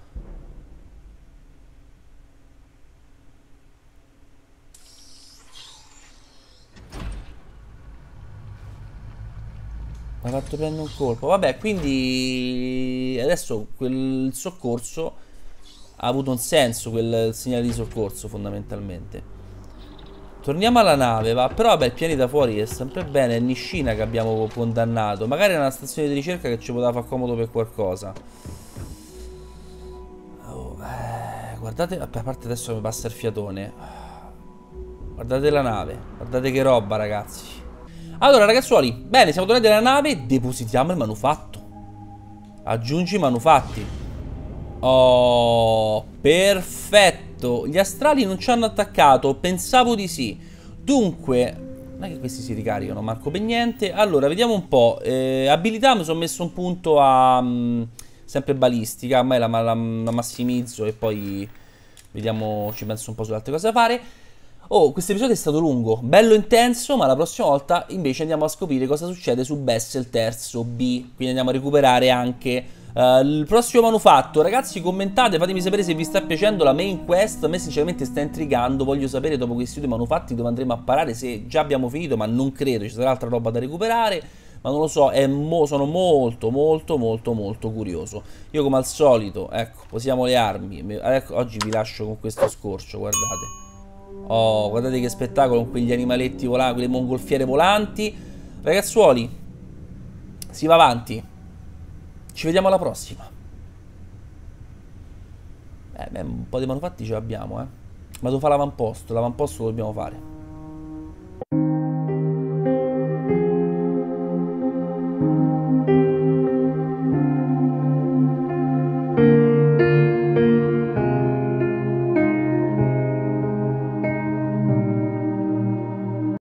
Speaker 1: Mi ha fatto prendere un colpo. Vabbè, quindi adesso quel soccorso ha avuto un senso, quel segnale di soccorso fondamentalmente. Torniamo alla nave, va. Però vabbè, il pianeta fuori è sempre bene. È Nishina che abbiamo condannato. Magari è una stazione di ricerca che ci poteva far comodo per qualcosa. Oh, eh, guardate, a parte adesso che mi passa il fiatone. Guardate la nave. Guardate che roba, ragazzi. Allora, ragazzuoli, bene, siamo tornati alla nave. Depositiamo il manufatto. Aggiungi i manufatti. Oh, perfetto. Gli astrali non ci hanno attaccato. Pensavo di sì. Dunque, non è che questi si ricaricano, Marco, per niente. Allora, vediamo un po'. eh, Abilità mi sono messo un punto a mh, sempre balistica. Ormai la, la, la massimizzo e poi vediamo, ci penso un po' sulle altre cose da fare. Oh, questo episodio è stato lungo, bello intenso, ma la prossima volta invece andiamo a scoprire cosa succede su Bessel terzo B. Quindi andiamo a recuperare anche Uh, il prossimo manufatto, ragazzi, commentate, fatemi sapere se vi sta piacendo la main quest. A me sinceramente sta intrigando, voglio sapere dopo questi due manufatti dove andremo a parare, se già abbiamo finito, ma non credo, ci sarà altra roba da recuperare, ma non lo so, è mo sono molto molto molto molto curioso. Io come al solito, ecco, posiamo le armi, ecco, oggi vi lascio con questo scorcio, guardate. Oh, guardate che spettacolo con quegli animaletti volanti, quelle mongolfiere volanti. Ragazzuoli, si va avanti. Ci vediamo alla prossima. Eh, beh, un po' di manufatti ce l'abbiamo, eh. Ma devo fare l'avamposto. L'avamposto lo dobbiamo fare.